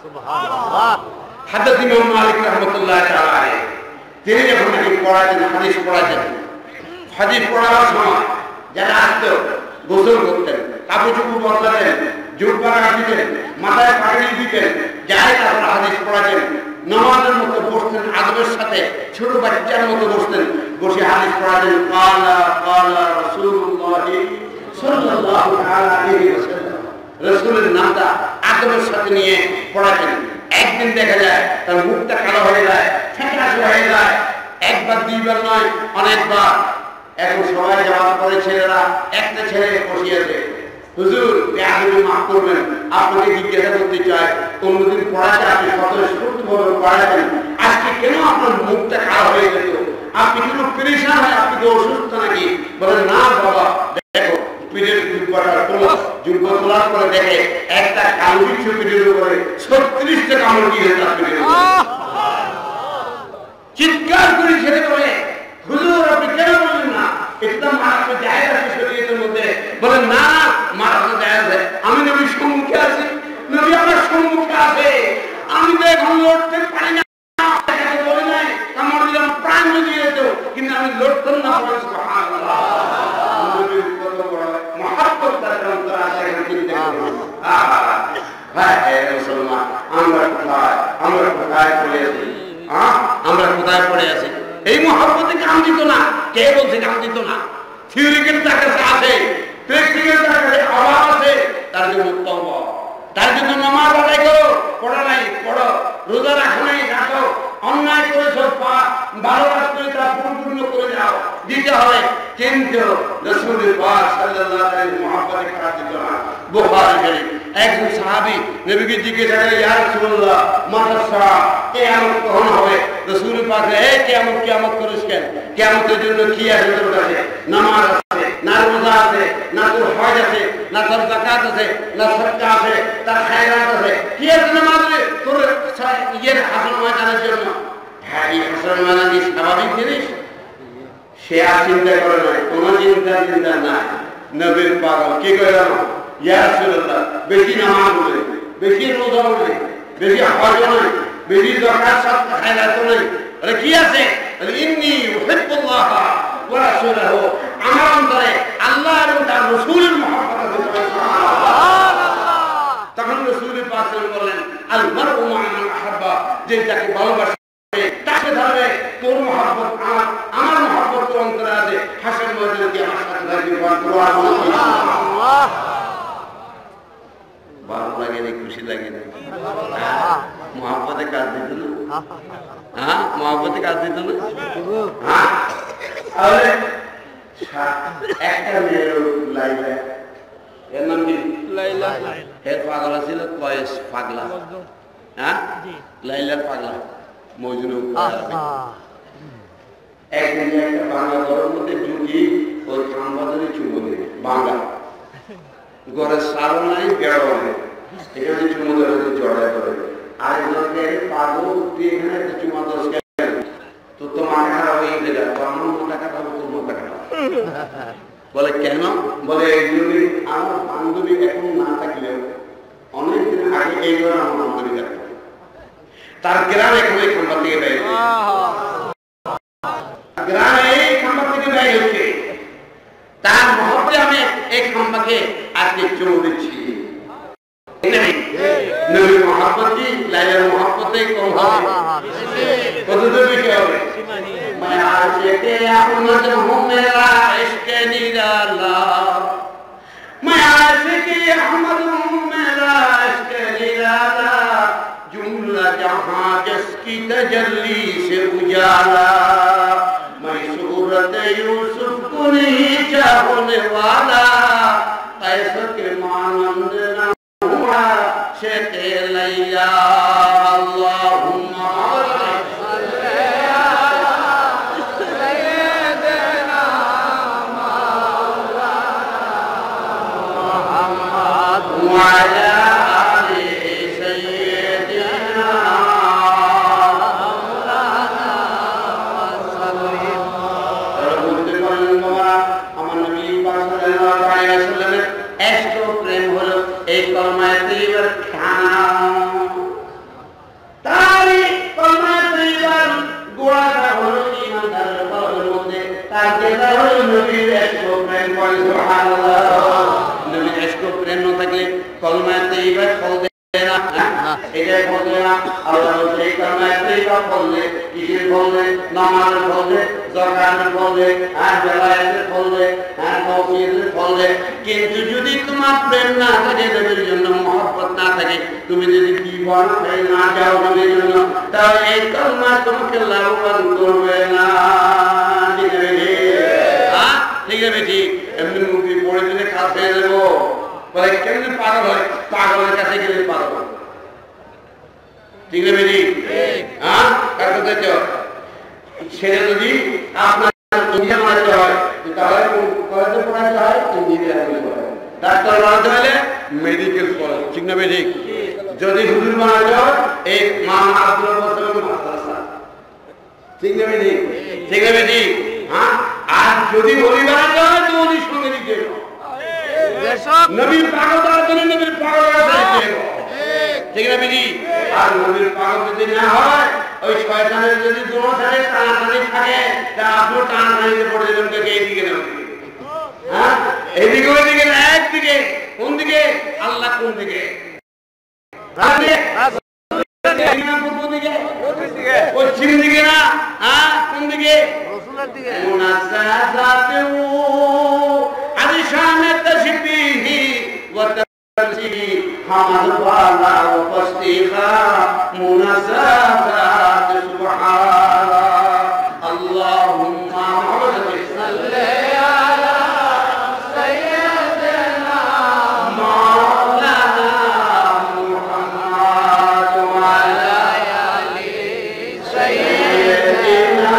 হযরত ইমাম মালিক রাহমাতুল্লাহ তাআলা আলাইহি তিনি যখন নাকি পড়াতেন হাদিস পড়াবার সময় যারা আসতো গোসল করতেন কাপড় চোপড় বদলাতেন জুব্বা কাটতেন মাথায় পাগড়ি দিতেন যাই তারপর হাদিস পড়াতেন নামাজের মতো বসতেন আদবের সাথে ছোট বাচ্চার মতো বসতেন বসে হাদিস পড়াতেন কালা কালা রাসূলুল্লাহ সাল্লাল্লাহু আলাইহি ওয়াসাল্লাম রাসূলের নামটা আদবের সাথে নিয়ে পড়াতেন একদিন দেখা যায় তার মুখটা কালো হয়ে যায় ফ্যাকাশে হয়ে যায় একবার দুইবার নয় অনেকবার এখন সবাই যাওয়ার পরে ছেলেরা একটা ছেলে বসিয়েছে হুজুর বেয়াদবি মাফ করবেন আপনাকে জিজ্ঞাসা করতে চাই কোনদিন পড়াতে আপনি স্বতঃস্ফূর্তভাবে পড়াতেন আজকে কেন আপনার মুখটা কালো হয়ে গেল আপনি কিন্তু পেরেশান হয় আপনি কি অসুস্থ নাকি বলেন না বাবা দেখো পিঠের জুব্বা তোলার পরে দেখে একটা কালো বিচ্ছু পিঠের উপরে 36টা কামড় দিয়ে তার পিঠের চিৎকার করে ছেড়ে বলে হুজুর আপনি কেন বলেন না এটা মারাত্মক জায়গা আছে শরীয়তের মধ্যে বলেন না মারাত্মক জায়গা আছে আমি নবীর সম্মুখে আছি নবী আমার সম্মুখে আছে আমি তো এখন লড়তে পারি না বলে নাই কামড় দিলাম প্রাণ দিয়ে যেত কিন্তু আমি লড়তাম না সুবহানাল্লাহ নবীর কত বড় মহব্বত তার অন্তরে আছে এখন চিন্তা করুন হ্যাঁ মুসলমান আমরা কোথায় পড়ে আছি আমরা কোথায় পড়ে আছি এই মহব্বতে কাম দিত না কে বলছে কাম দিত না থিওরিক্যাল তার কাছে আছে প্র্যাকটিক্যাল তার কাছে অভাব আছে তার জন্য তওবা তার জন্য নামাজ আদায় করো পড়া নাই পড়ো রোজা রাখো নাই রাখো অন্যায় করেছো ভালো কাজ করে তা পরিপূর্ণ করে যাও দিতে হবে কিন্তু রাসূল পাক সাল্লাল্লাহু আলাইহি মহব্বতে কাজ দিত না বুখারী শরীফ একজন সাহাবী নবীকে জিজ্ঞাসা করে ইয়া রাসূলুল্লাহ মাতা সা কিয়ামত কখন হবে রাসূল পাক কিয়ামত করিস কেন কিয়ামতের জন্য কি আছে তোর কাছে নামাজ আছে না রোজা আছে না তোর হজ আছে না তোর যাকাত আছে না সদকা আছে তার খায়রাত আছে কি আছে নামাজে তোর ইয়ের হাসন ময়দানের জন্য হ্যাঁ এই হাসন ময়দান কি স্বাভাবিক জিনিস সে আর চিন্তা করে না কোনো চিন্তা নাই নবীর পাগল কি করে জানো ইয়া রাসূলুল্লাহ বেশি নামাজ পড়ে বেশি রোজা পড়ে বেশি হজ নয় বেশি যাকাত সদকা খায়রাত নয় আরে কি আছে ইন্নী উহিব্বুল্লাহ ওয়া রাসূলুহু আমার অন্তরে আল্লাহ এবং তার রাসূলের মহব্বত আছে সুবহানাল্লাহ তখন রাসূল পাক বললেন আল মারউ মা মান আহাব্বা যে যাকে ভালোবাসে তাকে ধরে তোর মহব্বত আমার মহব্বত তোর অন্তরে আছে হাসর ময়দানে কি আমার সাথে লাগবে কুরআন আল্লাহ ভালো লাগে না খুশি লাগে না মহব্বতে কাজ দিত না হ্যাঁ মহব্বতে কাজ দিত না হ্যাঁ তাহলে একটা মেয়ের লাইলা এর নাম কি লাইলা এর পাগলা ছিল কয়েস পাগলা হ্যাঁ লাইলার পাগলা মজনু একদিন একটা বাংলা ঘরের মধ্যে ঢুকি ওই খানবাজারে চুমো দেবে বাংলা ঘরের সারও নাই বেড়াও নেই এখানে চুমো ধরে জড়ায় করে আরেকজনকে পাগল তুই এখানে একটা চুমা দোষ তো মাথা খারাপ হয়ে গেলে আমার মাথা খারাপ তোর মাথা খারাপ বলে কেন? বলে এইজন্যই আমার বান্ধবী এখন না থাকলেও অনেকদিন আগে এইবার আমার বান্ধবী থাকতো, তার গ্রাম এখন এই খাম্বা থেকে বের গ্রামে এই খাম্বা থেকে বের হচ্ছে, তার মহব্বতে আমি এই খাম্বাকে আজকে চলে দিচ্ছি। নবীর মহব্বত কি লাইলার মহব্বতে কম হবে? কতদূর বেশি হবে? मैं आशिक़े अहमद हूँ मेरा इश्क़ निराला, मैं आशिक़े अहमद हूँ मेरा इश्क़ निराला, जुमला जहाँ जिसकी तजल्ली से उजाला, मैं सूरत यूसुफ को नहीं चाहने वाला, कैसा के मानंद न हुआ शेख़ लैला, अल्लाहुम्मा وعلى آل سيدنا আমার নবী সাল্লাল্লাহু আলাইহি ওয়াসাল্লামের এত প্রেম হলো এই কলমায়ে তৈয়বার খানা, তারই কলমায়ে তৈয়বার গোড়াটা হলো ঈমানদারের কলমের মধ্যে, তার যেটা হলো নবীর এত প্রেম করে সুবহানাল্লাহ। নবীর এত প্রেম না থাকলে কলমায়ে তৈয়বার ফল দেয় না, এটাই ফল দেয় না। আল্লাহ বলছে এই কলমায়ে তৈয়বা ফল দেয়, কিসের ফল দেয়? নামাজের ফল দেয়, যাকাতের ফল দেয়, আর বেলায়েতের ফল দেয়, আর তাওহীদের ফল দেয়। কিন্তু যদি তোমার প্রেম না থাকে, নবীর জন্য মহব্বত না থাকে, তুমি যদি দিওয়ানা হয়ে না যাও নবীর জন্য, তাহলে এই কলমা তোমাকে লাভবান করবে না। ঠিক আছে হ্যাঁ, ঠিক আছে ঠিক। এমনি মুখে পড়ে দিলে খাস হয়ে যাবো, বলে কেমনি পাগল হয়? পাগলের কাছে গেলে পাগল। ঠিক আছে ঠিক হ্যাঁ, কার কথা সেটা যদি আপনার ইঞ্জিনিয়ার বানাতে হয়, তাহলে কলেজে পড়াতে হয় ইঞ্জিনিয়ার, ডাক্তার বানাতে হলে মেডিকেল কলেজ। ঠিক না ঠিক? যদি হুজুর বানাতে হয় এই মামা আব্দুল মাদ্রাসা। ঠিক না ঠিক? ঠিক না ঠিক হ্যাঁ। আর যদি ওলি বানাতে হয় তো ওলির সঙ্গে দিতে নবীর পাগল তার জন্য নবীর পাগল ঠিক না বিধি। আর নবীর পাগল যদি না হয়, ওই শয়তানের যদি দুনো সাথে টানাটানি থাকে, তা আপনি টানাটানিতে পড়ে যাবেন এইদিকে না হ্যাঁ, এইদিকে ওইদিকে না, একদিকে। কোন দিকে? আল্লাহ কোন দিকে? পশ্চিম দিকে না, হ্যাঁ কোন দিকে? রসুলের দিকে। আদিশানে তাসবিহি ওয়া তাসবিহি হামদ ওয়ালা ওয়া তাসবিহা মুনাসাবাত সুবহানাল্লাহ। আল্লাহুম্মা সাল্লি আলা সাইয়্যিদিনা মাওলানা মুহাম্মদ ওয়া আলা আলি সাইয়্যিদিনা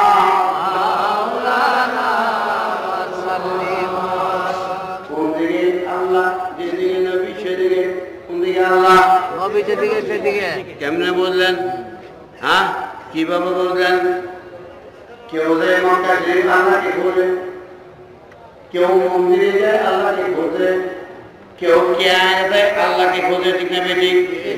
মাওলানা সাল্লিম। কোন দিকে আল্লাহ? যেদিকে নবী সেদিকে। কোন দিকে আল্লাহ? নবী যেদিকে সেদিকে। কেমনে বললেন? হ্যাঁ, কিভাবে বললেন? কেউ যায় মক্কা শরীফ আল্লাহকে খোঁজে, কেউ মন্দিরে যায় আল্লাহকে খোঁজে, কেউ কিয়ামতে যায় আল্লাহকে খোঁজে। ঠিক না বেঠিক?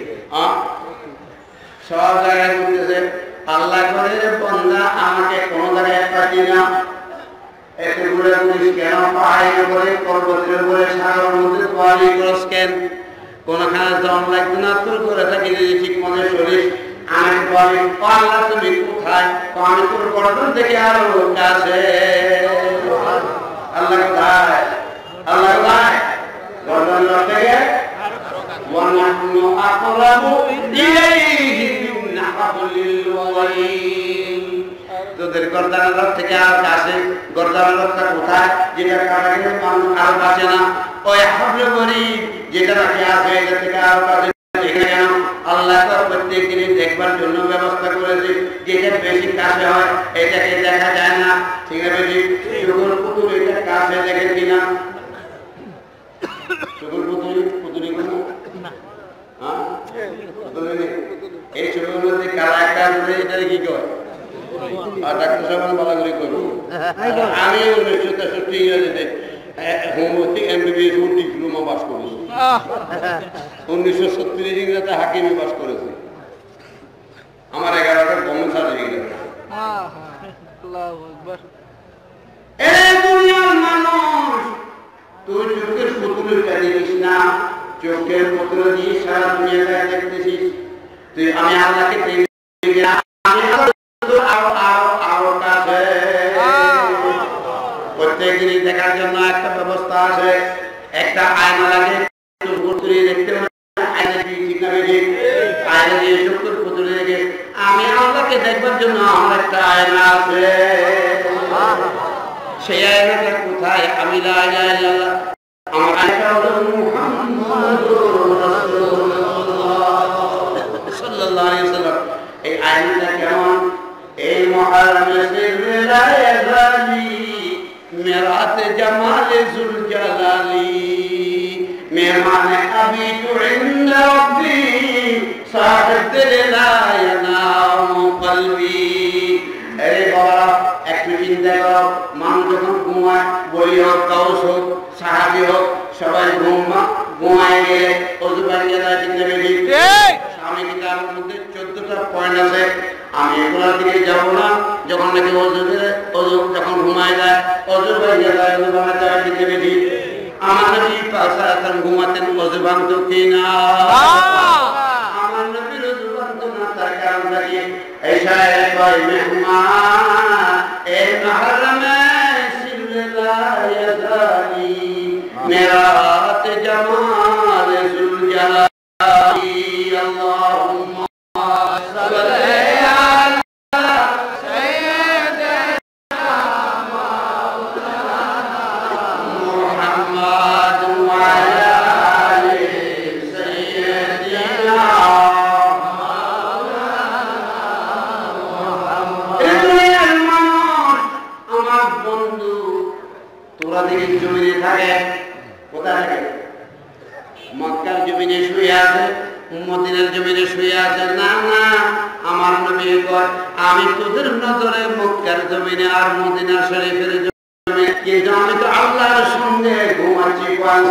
সব জায়গায় বলতেছে আল্লাহ করে বান্দা আমাকে কোন জায়গায় পাচ্ছি না, এত ঘুরে পুলিশ কেন? পাহাড়ের উপরে, পর্বতের উপরে, সাগরের মধ্যে তোয়ালি করস কেন? কোনখানে দম লাগতো না, তোর করে থাকি যদি ঠিক মনে শরীর আমি বলি আল্লাহ তুমি কোথায়? আমি তোর গর্দন থেকে আরো কাছে। আল্লাহ কোথায়? আল্লাহ কোথায়? গর্দন থেকে ওয়ানাহনু আকরাবু ইলাইহি মিন হাবলিল ওয়ারিন। তোদের গর্দানের থেকে আর কাছে। গর্দানের কোথায়? যেটা কাছে মানুষ আর বাঁচে না। ওই হাবলুল ওয়ারিন যেটা রাখে আছে এটা থেকে আর কাছে। আল্লাহ প্রত্যেক দিনই দেখবার জন্য ব্যবস্থা করেছে, যেটা বেশি কাছে হয় এটাকে দেখা যায় না। ঠিক আছে বেশি চোখের পুতুল এটা কাছে দেখেন কিনা? চোখের পুতুল পুতুলি কোনো এই চোখের মধ্যে কালা একটা আছে, এটা কি কয়? আর ডাক্তার সাহেব ভালো করে করবো আমি 1963 ইংরেজিতে হোমিওপ্যাথি এমবিবিএস ডিপ্লোমা পাস করেছি। 1936 ইংরেজিতে হাকিমি পাস করেছি। আমার 11টা গভর্নমেন্ট সার্টিফিকেট। আল্লাহু আকবার। এই দুনিয়ার মানুষ, তুই চোখের পুতুলটা দেখিস না, চোখের পুতুল দিয়ে সারা দুনিয়াটা দেখতেছিস। তুই আমি আল্লাহকে দেখি না, আমি আরো কাছে প্রত্যেক জিনিস দেখার জন্য একটা ব্যবস্থা আছে, একটা আয়না লাগে, পুতুলি দেখতে আয়না দিয়ে ঠিক না বেশি আয়না দিয়ে চোখের পুতুলি দেখে আমি আল্লাহকে দেখবার জন্য আমার একটা আয়না আছে। সেই আয়নাটা কোথায়? আমি লা ইলাহা ইল্লাল্লাহ, আমার আয়না হলো মুহাম্মাদুর রাসূলুল্লাহ সাল্লাল্লাহু আলাইহি ওয়াসাল্লাম। এই আয়নাটা কেমন? এই মুহররমে সিররা ইয়াজালি মেরাত জামাল যুল জালালি মেহমান আবি তু ইনদা রব্বি সাহাদ লা ইয়ানামু কলবি। আরে বাবা, একটু চিন্তা করো, মানুষ যখন ঘুমায়, বলি হোক, কাউস হোক, সাহাবি হোক, সবাই ঘুমায় গেলে অজু বানিয়ে দেয়, চিন্তা বেশি। স্বামী কিতাবের মধ্যে 14টা পয়েন্ট আছে, আমি এগুলোর দিকে যাবো না। যখন নাকি অজু যখন ঘুমায় যায়, অজু বানিয়ে যায়, অজু বানাতে হয়, চিন্তা বেশি। আমার নবী পাঁচ ঘুমাতেন, অজু বানত কিনা? আমার নবীর অজু বানত না, তার কারণ নাকি ऐसा है कोई मेहमान ए महरम सिरला यजाली मेरा ते जमाल जुल जलाली अल्लाहुम्मा सल्ली अला सय्यिदना मुहम्मद व अला आलि सय्यिदना। তোরা দেখি জমিনে থাকে, কোথায় থাকে? মক্কার জমিনে শুয়ে আছে, মদিনার জমিনে শুয়ে আছে। না না, আমার নবী কয় আমি তোদের নজরে মক্কার জমিনে আর মদিনা শরীফের জমিনে, কিন্তু আমি তো আল্লাহর সঙ্গে ঘুমাচ্ছি।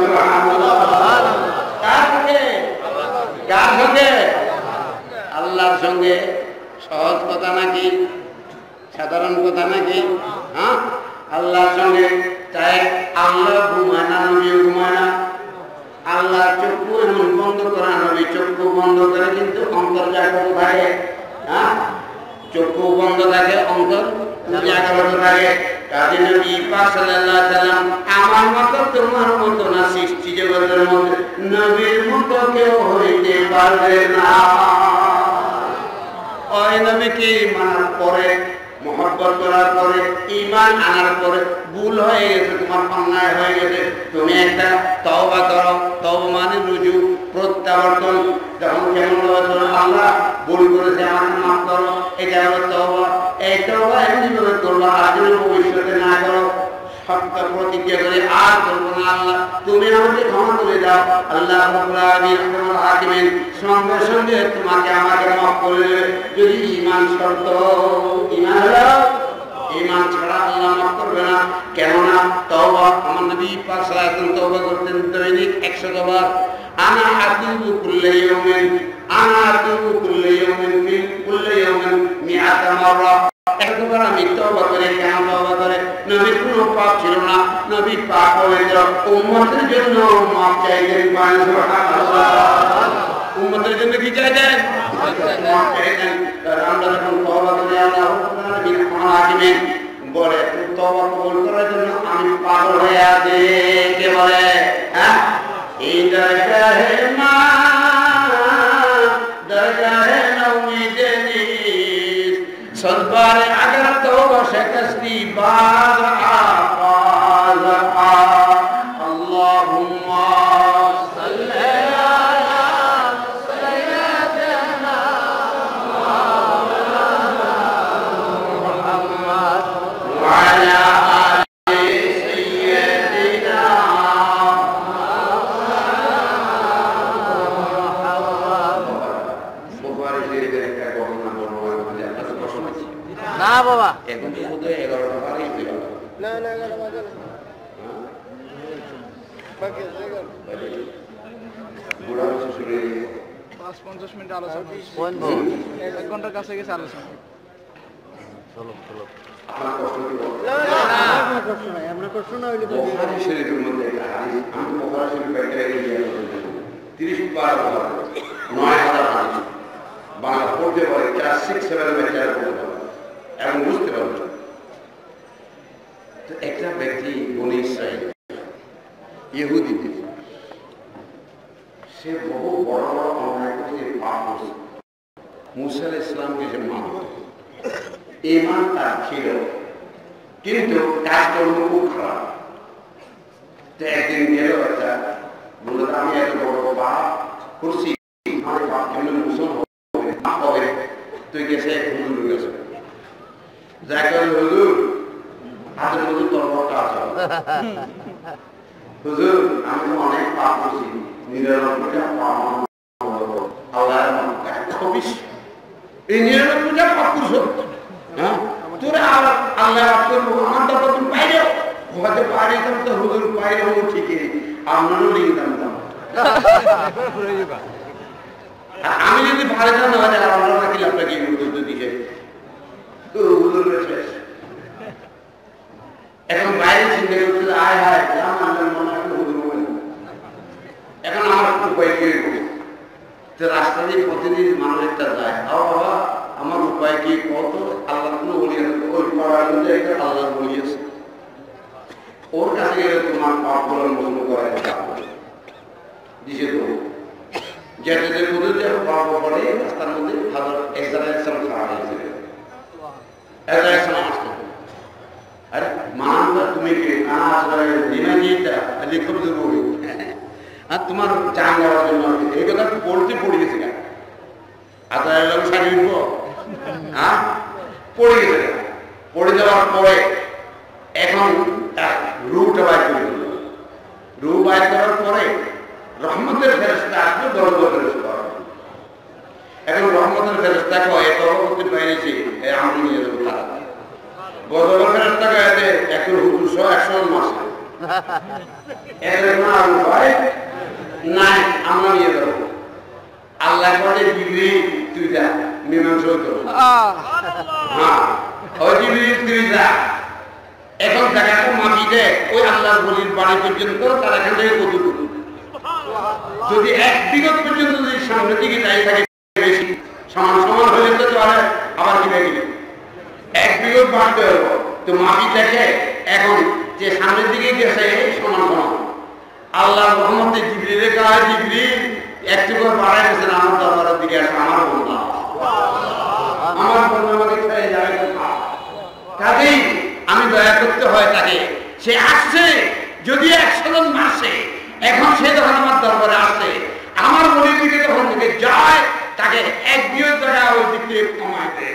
কার সঙ্গে? কার সঙ্গে? আল্লাহর সঙ্গে। সহজ কথা নাকি? সাধারণ কথা নাকি? হ্যাঁ, আল্লাহর সঙ্গে। তাই আল্লাহ ঘুমায় না, নবীও ঘুমায় না। আল্লাহ চক্ষু এমন বন্ধ করা, নবী চক্ষু বন্ধ করে কিন্তু অন্তর জাগ্রত থাকে। হ্যাঁ, চক্ষু বন্ধ থাকে, অন্তর জাগ্রত থাকে। কাজে নবী পাক সাল্লাল্লাহু আলাইহি ওয়াসাল্লাম আমার মতো তোমার মতো না, সৃষ্টি জগতের মধ্যে নবীর মতো কেউ হইতে পারবে না। ওই নবীকে মানার পরে, মোহব্বত করার পরে, ঈমান আনার পরে ভুল হয়ে গেছে, তোমার অন্যায় হয়ে গেছে, তুমি একটা তওবা করো। তওবা মানে রুজু, প্রত্যাবর্তন। যখন কেমন আল্লাহ ভুল করেছে, আমাকে মাফ করো, এটা হলো তওবা। এই তওবা এমনিভাবে করবো, আর যেন ভবিষ্যতে না করো। সত্য প্রতিজ্ঞা করে আর করবো না, আল্লাহ তুমি আমাকে ক্ষমা করে দাও। আল্লাহ রাব্বুল আলামিন রহমানুর রাহিমিন সঙ্গে সঙ্গে তোমাকে আমাকে মাফ করে দেবে, যদি ঈমান শর্ত। ঈমান হলো, ঈমান ছাড়া আল্লাহ মাফ করবে না। কেননা তওবা, আমার নবী পাক সাল্লাল্লাহু আলাইহি ওয়াসাল্লাম তওবা করতেন দৈনিক 100 বার। আনা আতুবু কুল্লা ইয়াউমিন, আনা আতুবু কুল্লা ইয়াউমিন ফি কুল্লা ইয়াউমিন মিআতা মাররা। একবার আমি তওবা করে, কেন তওবা করে? নবীর কোনো পাপ ছিল না, নবী পাক পবিত্র, উম্মতের জন্য মাফ চাইতেন। সুবহানাল্লাহ। উম্মতের জন্য কি চাইতেন? মাফ চাইতেন। আমরা যখন তওবা করি, আল্লাহ রাব্বুল আলামিন হাকিমিন বলে তওবা কবুল করার জন্য আমি পাগল হয়ে আছি। কে বলে? হ্যাঁ, এই দরগা হে মা, দরগা হে উম্মতে নিস, সদবারে अगर तौबा शिकस्ती बाज आफाज अल्लाहुम्मा सल्ली अला सय्यिदना मुहम्मद व अला आलि सय्यिदना বুখারী শরীফের একটা ঘটনা বলবো। না বাবা, এখন তো বোধহয় 11টা পার হয়ে গেল। বুড়া বছর শুরু ৫-৫০ মিনিট আলোচনা কোন 1 ঘন্টার কাছে গেছে আলোচনা চলো চলো আপনার কষ্ট কি বলবো? আপনার কষ্ট নাই আপনার কষ্ট না হইলে তো বুখারী শরীফের মধ্যে একটা হাদিস, আমি বুখারী শরীফ একটা এগিয়ে 30 বার বলা 9000 হাদিস বাংলা পড়তে পারে, ক্লাস 6-7 ব্যাচের পড়তে পারে এবং বুঝতে পারবে। তো একটা ব্যক্তি বনি ইসরাইল ইহুদি, সে বহু বড় বড় অন্যায় করতে পাপ করছে, মুসা আলাইহিস সালামকে সে মানত, ঈমান তার ছিল কিন্তু কাজকর্ম খুব খারাপ। তো একদিন গেল একটা বলল, আমি এত বড় পাপ করছি, আমার পাপ কেমন মোচন হবে? তুই গেছে হুজুর গেছে, যাকে হুজুর হাতের মধ্যে তরবারটা আছে, হুজুর আমি তো অনেক পাপ করছি, 99টা পাপ আল্লাহ খবিস, এই 99টা পাপ করছো, হ্যাঁ তোরা আল্লাহ করবো, আমার তো তুমি পাইলে হয়তো পারি, তো হুজুর পাইলে হবো ঠিকই, আপনারও লিখতাম আমি যদি পারিতাম না হয় আল্লাহ নাকি আপনাকে হুজুর দিকে তো হুজুর শেষ। এখন বাইরে চিন্তা করছে, আয় হায় আমার মনে হয় হুজুর হবে না, এখন আমার উপায় কি হবে? তো রাস্তা দিয়ে প্রতিদিন মানুষ একটা যায়, বাবা আমার উপায় কি কত? আল্লাহ কোনো বলি ওই পাড়ার মধ্যে একটা আল্লাহ বলিয়েছে, ওর কাছে গেলে তোমার পাপ বলার মনে করা দিছে তো যেতে যে হুজুর যে পাপ পড়ে রাস্তার মধ্যে হাজার এক্সাম খারাপ হয়েছে, এক্সাম আসতো, আরে মান তুমি কি না আসলে দিনাজিটা লিখব দেবো আর তোমার জান যাওয়ার জন্য এই কথা পড়তে পড়ে গেছে কেন? আপনার লোক সারি উঠব, হ্যাঁ পড়ে গেছে, পড়ে যাওয়ার পরে এখন রুটা বাইর করে দিল, রু বাইর করার পরে রহমতের ফেরেশতা আসবে, গর্ব ফেরেশতা। এখন রহমতের ফেরেশতাকে এত করতে পেরেছি, আমি নিয়ে যাবো খারাপ, গর্ব ফেরেশতাকে এতে একটু হুজুর 100 মাস এদের না উপায় নাই, আমরা নিয়ে যাবো। আল্লাহ বলে জিবরিল তুই যা মীমাংসা করো, হ্যাঁ ওই জিবরিল তুই যা, এখন জায়গাটা মাটি দেয় ওই আল্লাহর বলির বাড়ি পর্যন্ত, তার এখান থেকে কত দূর? যদি 1 বিঘত পর্যন্ত যদি সামনের দিকে যাই থাকে বেশি সমান সমান হয়ে যেতে পারে, আবার কি দেখি 1 বিঘত বাড়তে হবো, তো মাটি দেখে এখন যে সামনের দিকে গেছে সমান সমান। আল্লাহ রহমতে জিবরিলের কাছে জিবরিল একটু করে বাড়াই গেছেন, আমার দরবারের দিকে আসে, আমার বন্ধা আমাকে ছেড়ে যাবে না, কাজেই আমি দয়া করতে হয় তাকে। সে আসছে যদি 100 জন মারছে, এখন সে যখন আমার দরবারে আসছে, আমার মনের দিকে যখন দিকে যায়, তাকে 1 বিঘত জায়গা ওই দিক থেকে কমাইতে,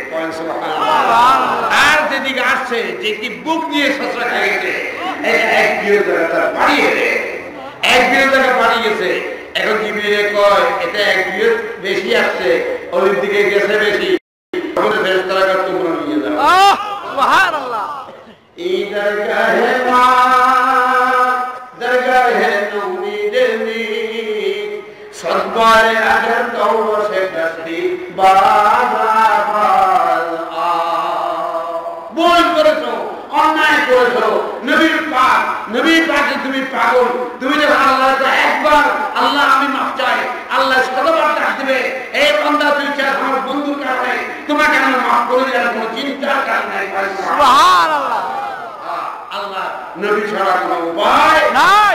আর যেদিকে আসছে যে কি বুক নিয়ে সসরা খেয়ে গেছে, 1 বিঘত জায়গাটা বাড়িয়ে দেয়, 1 বিঘত জায়গা বাড়িয়ে গেছে। এখন জিবরিল কয় এটা 1 বিঘত বেশি আসছে, ওই দিকে গেছে বেশি, আমাদের ফেরেশতারা তোমরা নিয়ে যাও। সুবহানাল্লাহ। এই দরগাহে মা দরগাহে নূরেনি সদবারে আদর তওবা সে দস্তি বাজার আ বল করেছো, অন্যায় করেছো, নবী পাকে তুমি পাগল, তুমি যে আল্লাহকে একবার আল্লাহ আমি মাফ চাই, আল্লাহ শতবার ডাক দিবে, এই বান্দা তুই চাস আমার বন্ধুর কারণে তোমাকে আমি মাফ করে দেওয়ার কোনো চিন্তার কারণ নাই। সুবহানাল্লাহ। আল্লাহ নবী ছাড়া কোনো উপায় নাই।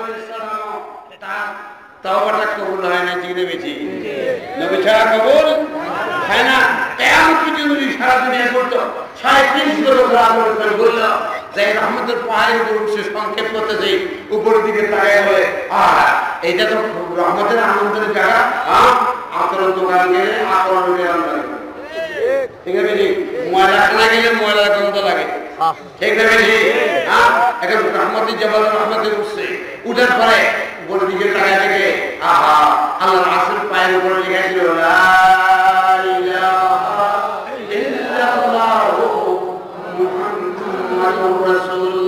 তাওবাটা কবুল হয় না, চিনে বেশি নবী ছাড়া কবুল হয় না। কিয়ামত পর্যন্ত সারা দুনিয়া করতো 350 বছর আগে বলল যে রহমতের পাহাড়ের উপর উঠছে, সংক্ষেপ করতে যাই উপরের দিকে তাকায় বলে এইটা তো রহমতের আনন্দের জায়গা, আতরের দোকান গেলে আতরের গেলে ঠিক আছে বেশি, ময়লা খানা গেলে ময়লার গন্ধ লাগে, ঠিক আছে বেশি। এখন রহমতের জবাব রহমতের উঠছে, উঠার পরে উপরের দিকে তাকায় দেখে আহা আল্লাহর আরশের পায়ের উপরে লেখা ছিল লা ইলাহা ইল্লাল্লাহু মুহাম্মাদুর রাসূলুল্লাহ।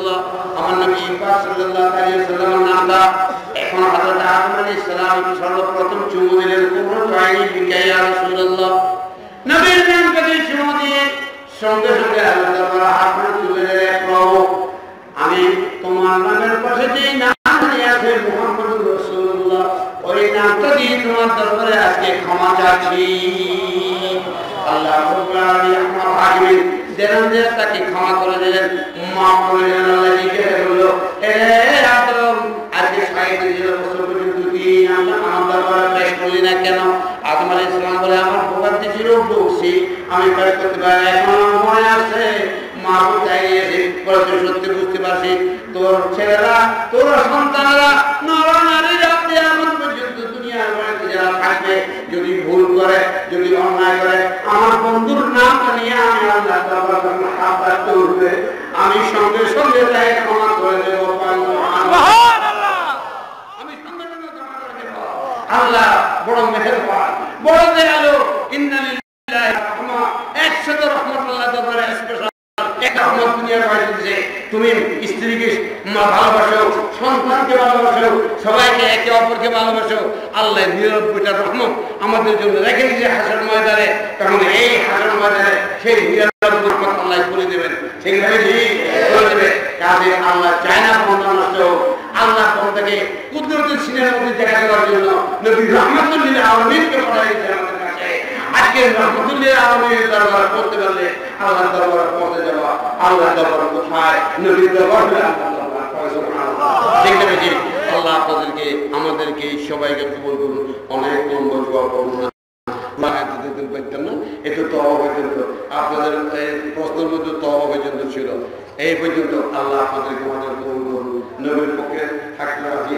আদম আলাইহিস সালাম সর্বপ্রথম চুমু দিলেন কুবরত আইনি বিকা ইয়া রাসূলুল্লাহ। নবীর নাম কাছে চুমু দিয়ে সঙ্গে সঙ্গে আল্লাহ তাআলা হাত তুলে দিলেন, প্রভু আমি তোমার নামের পাশে যে নামটি আছে মুহাম্মদুর রাসূলুল্লাহ, ওই নামটা দিয়ে তোমার দরবারে আজকে ক্ষমা চাচ্ছি। আল্লাহ রাব্বুল আলামিন আমার হাকিম যেন তাকে ক্ষমা করে দিলেন, মাফ করে দিলেন। আল্লাহ জিজ্ঞাসা করলো, এ আদম আজকে 37 বছর পর্যন্ত তুই আমার দরবারে পেশ করলি না কেন? আদম আলাইহিস সালাম বলে, আমার ভোগান্তি ছিল, বলছি আমি পেশ করতে পারি, এখন মনে আছে মা চাই এসে বলতে সত্যি বুঝতে পারছি তোর ছেলেরা তোর সন্তানেরা নরনারীরা কিয়ামত পর্যন্ত দুনিয়ার বাড়িতে যারা থাকবে যদি ভুল করে যদি অন্যায় করে আমার বন্ধুর নামটা নিয়ে আমি আল্লাহ তাআলার হাত রাখতে উঠবে, আমি সঙ্গে সঙ্গে তাই ক্ষমা করে দেব। সুবহানাল্লাহ, আমি সঙ্গে সঙ্গে ক্ষমা করে দেব। আল্লাহ বড় মেহেরবান, বড় দয়ালু। ইন্না লিল্লাহি রাহমা, 100 রহমতুল্লাহ দরবারে স্পেশাল তুমি স্ত্রীকে ভালোবাসো, সন্তানকে ভালোবাসো, সবাইকে একে অপরকে ভালোবাসো। আল্লাহ 99টা রহমত আমাদের জন্য রেখে দিয়েছে হাসর ময়দানে। তখন এই হাসর ময়দানে সেই 99 রহমত আল্লাহ করে দেবেন, সেগুলো করে দেবে। কাজে আল্লাহ চায় না বন্ধা নষ্ট হোক। আল্লাহ বন্ধাকে কুদরতের সিনের মধ্যে দেখা দেওয়ার জন্য নবী রাহমাতুল লিল আলামিনকে পাঠাইছে আমাদের কাছে। আজকে রাহমাতুল লিল আলামিনের দরবার করতে পারলে আল্লাহর দরবারে পৌঁছে যাওয়া। আল্লাহর দরবার কোথায়? নবীর দরবার। দেখতে পেয়েছি। আল্লাহ আপনাদেরকে আমাদেরকে সবাইকে কবুল করুন। অনেক লম্বা দোয়া করুন না, পারতাম না, এটা তো পর্যন্ত আপনাদের প্রশ্নের মধ্যে তো পর্যন্ত ছিল। এই পর্যন্ত আল্লাহ আপনাদেরকে আমাদের কবুল করুন। নবীর পক্ষে থাকতে রাজি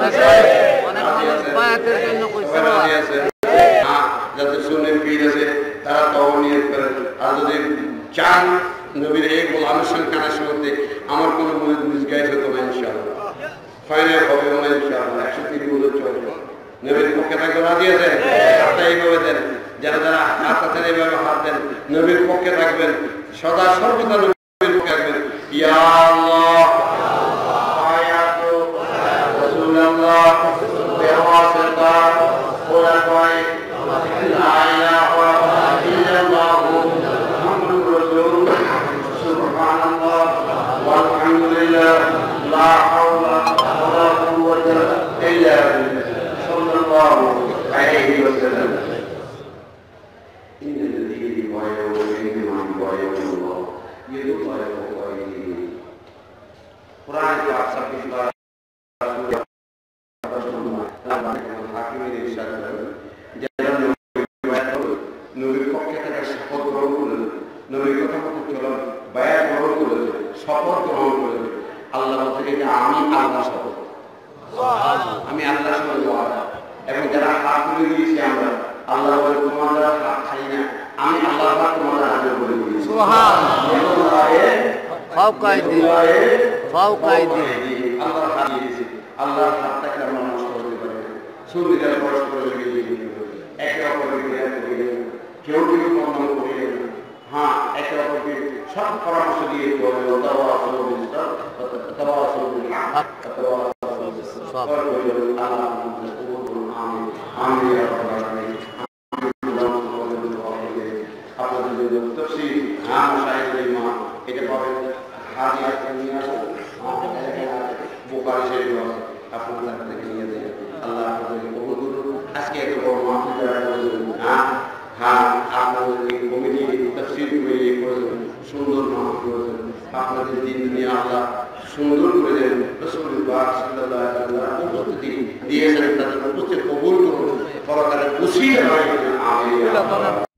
আছে, যাদের শুনে পীর আছে তারা তওবা নিয়ত করেন। আর যদি চান নবীর এই গোলামের সঙ্গে কানেকশন করতে, আমার কোনো মনে মিসগাইড হতো না ইনশাআল্লাহ, ফাইনাল হবে না ইনশাআল্লাহ। 103 বছর চলবে। নবীর পক্ষে থাকতে রাজি আছে, হাতটা এইভাবে দেন। যারা যারা হাত আছেন এইভাবে হাত দেন, নবীর পক্ষে থাকবেন, সদা সর্বদা নবীর পক্ষে থাকবেন। ইয়া আল্লাহ আয়াতু রাসূলুল্লাহ বিওয়াসিতা খুলাফায়ে লা ইলাহা ইল্লাল্লাহ মুহাম্মাদুর রাসূলুল্লাহ সুবহানাল্লাহ ওয়ালহামদুলিল্লাহ লা হাওলা ওয়ালা কুওয়াতা ইল্লা বিল্লাহ সাল্লাল্লাহু আলাইহি ওয়াসাল্লাম। ইন্নাল্লাযীনা ইউবাইয়ুনাকা ইউবাইয়ুনাল্লাহ ইয়াদুল্লাহি ফাওকা আইদিহিম। কুরআন এর 26 বার হাকিমের ইরশাদ করেন, যারা নবীর পক্ষে থেকে শপথ গ্রহণ করলেন, নবীর কথা মতো চলন, বায়াত গ্রহণ করলেন, শপথ গ্রহণ করলেন, আল্লাহ থেকে যে আমি আল্লাহ শপথ, আমি আল্লাহ শপথ। এবং যারা হাত তুলে দিয়েছি আমরা, আল্লাহ বলে তোমাদের হাত খাই না, আমি আল্লাহ হাত তোমাদের হাতে করে দিয়েছি। আল্লাহর হাত দিয়েছি, আল্লাহর হাতটাকে আমরা নষ্ট করতে পারি না। সুবিধার পরস্পর একে অপরকে কেউ কেউ বন্ধন করিয়ে না। হ্যাঁ, একে অপরকে সব পরামর্শ দিয়ে এটা পাবেন হাজি নিয়ে আসেন, বোকারি শরীফ আপনার থেকে নিয়ে দেয়। আল্লাহ আপনাদেরকে কবুল করুন। আজকে এত বড় মাহফিল আপনাদের কমিটি তাফসীর করে করেছেন, সুন্দর মাহফিল করেছেন। আপনাদের দিন নিয়ে আল্লাহ সুন্দর করে দেন। রাসূলুল্লাহ সাল্লাল্লাহু আলাইহি ওয়াসাল্লাম উপস্থিতি দিয়েছেন, তাদের উপস্থিতি কবুল করুন, পরকালে খুশি হয়। আমিন।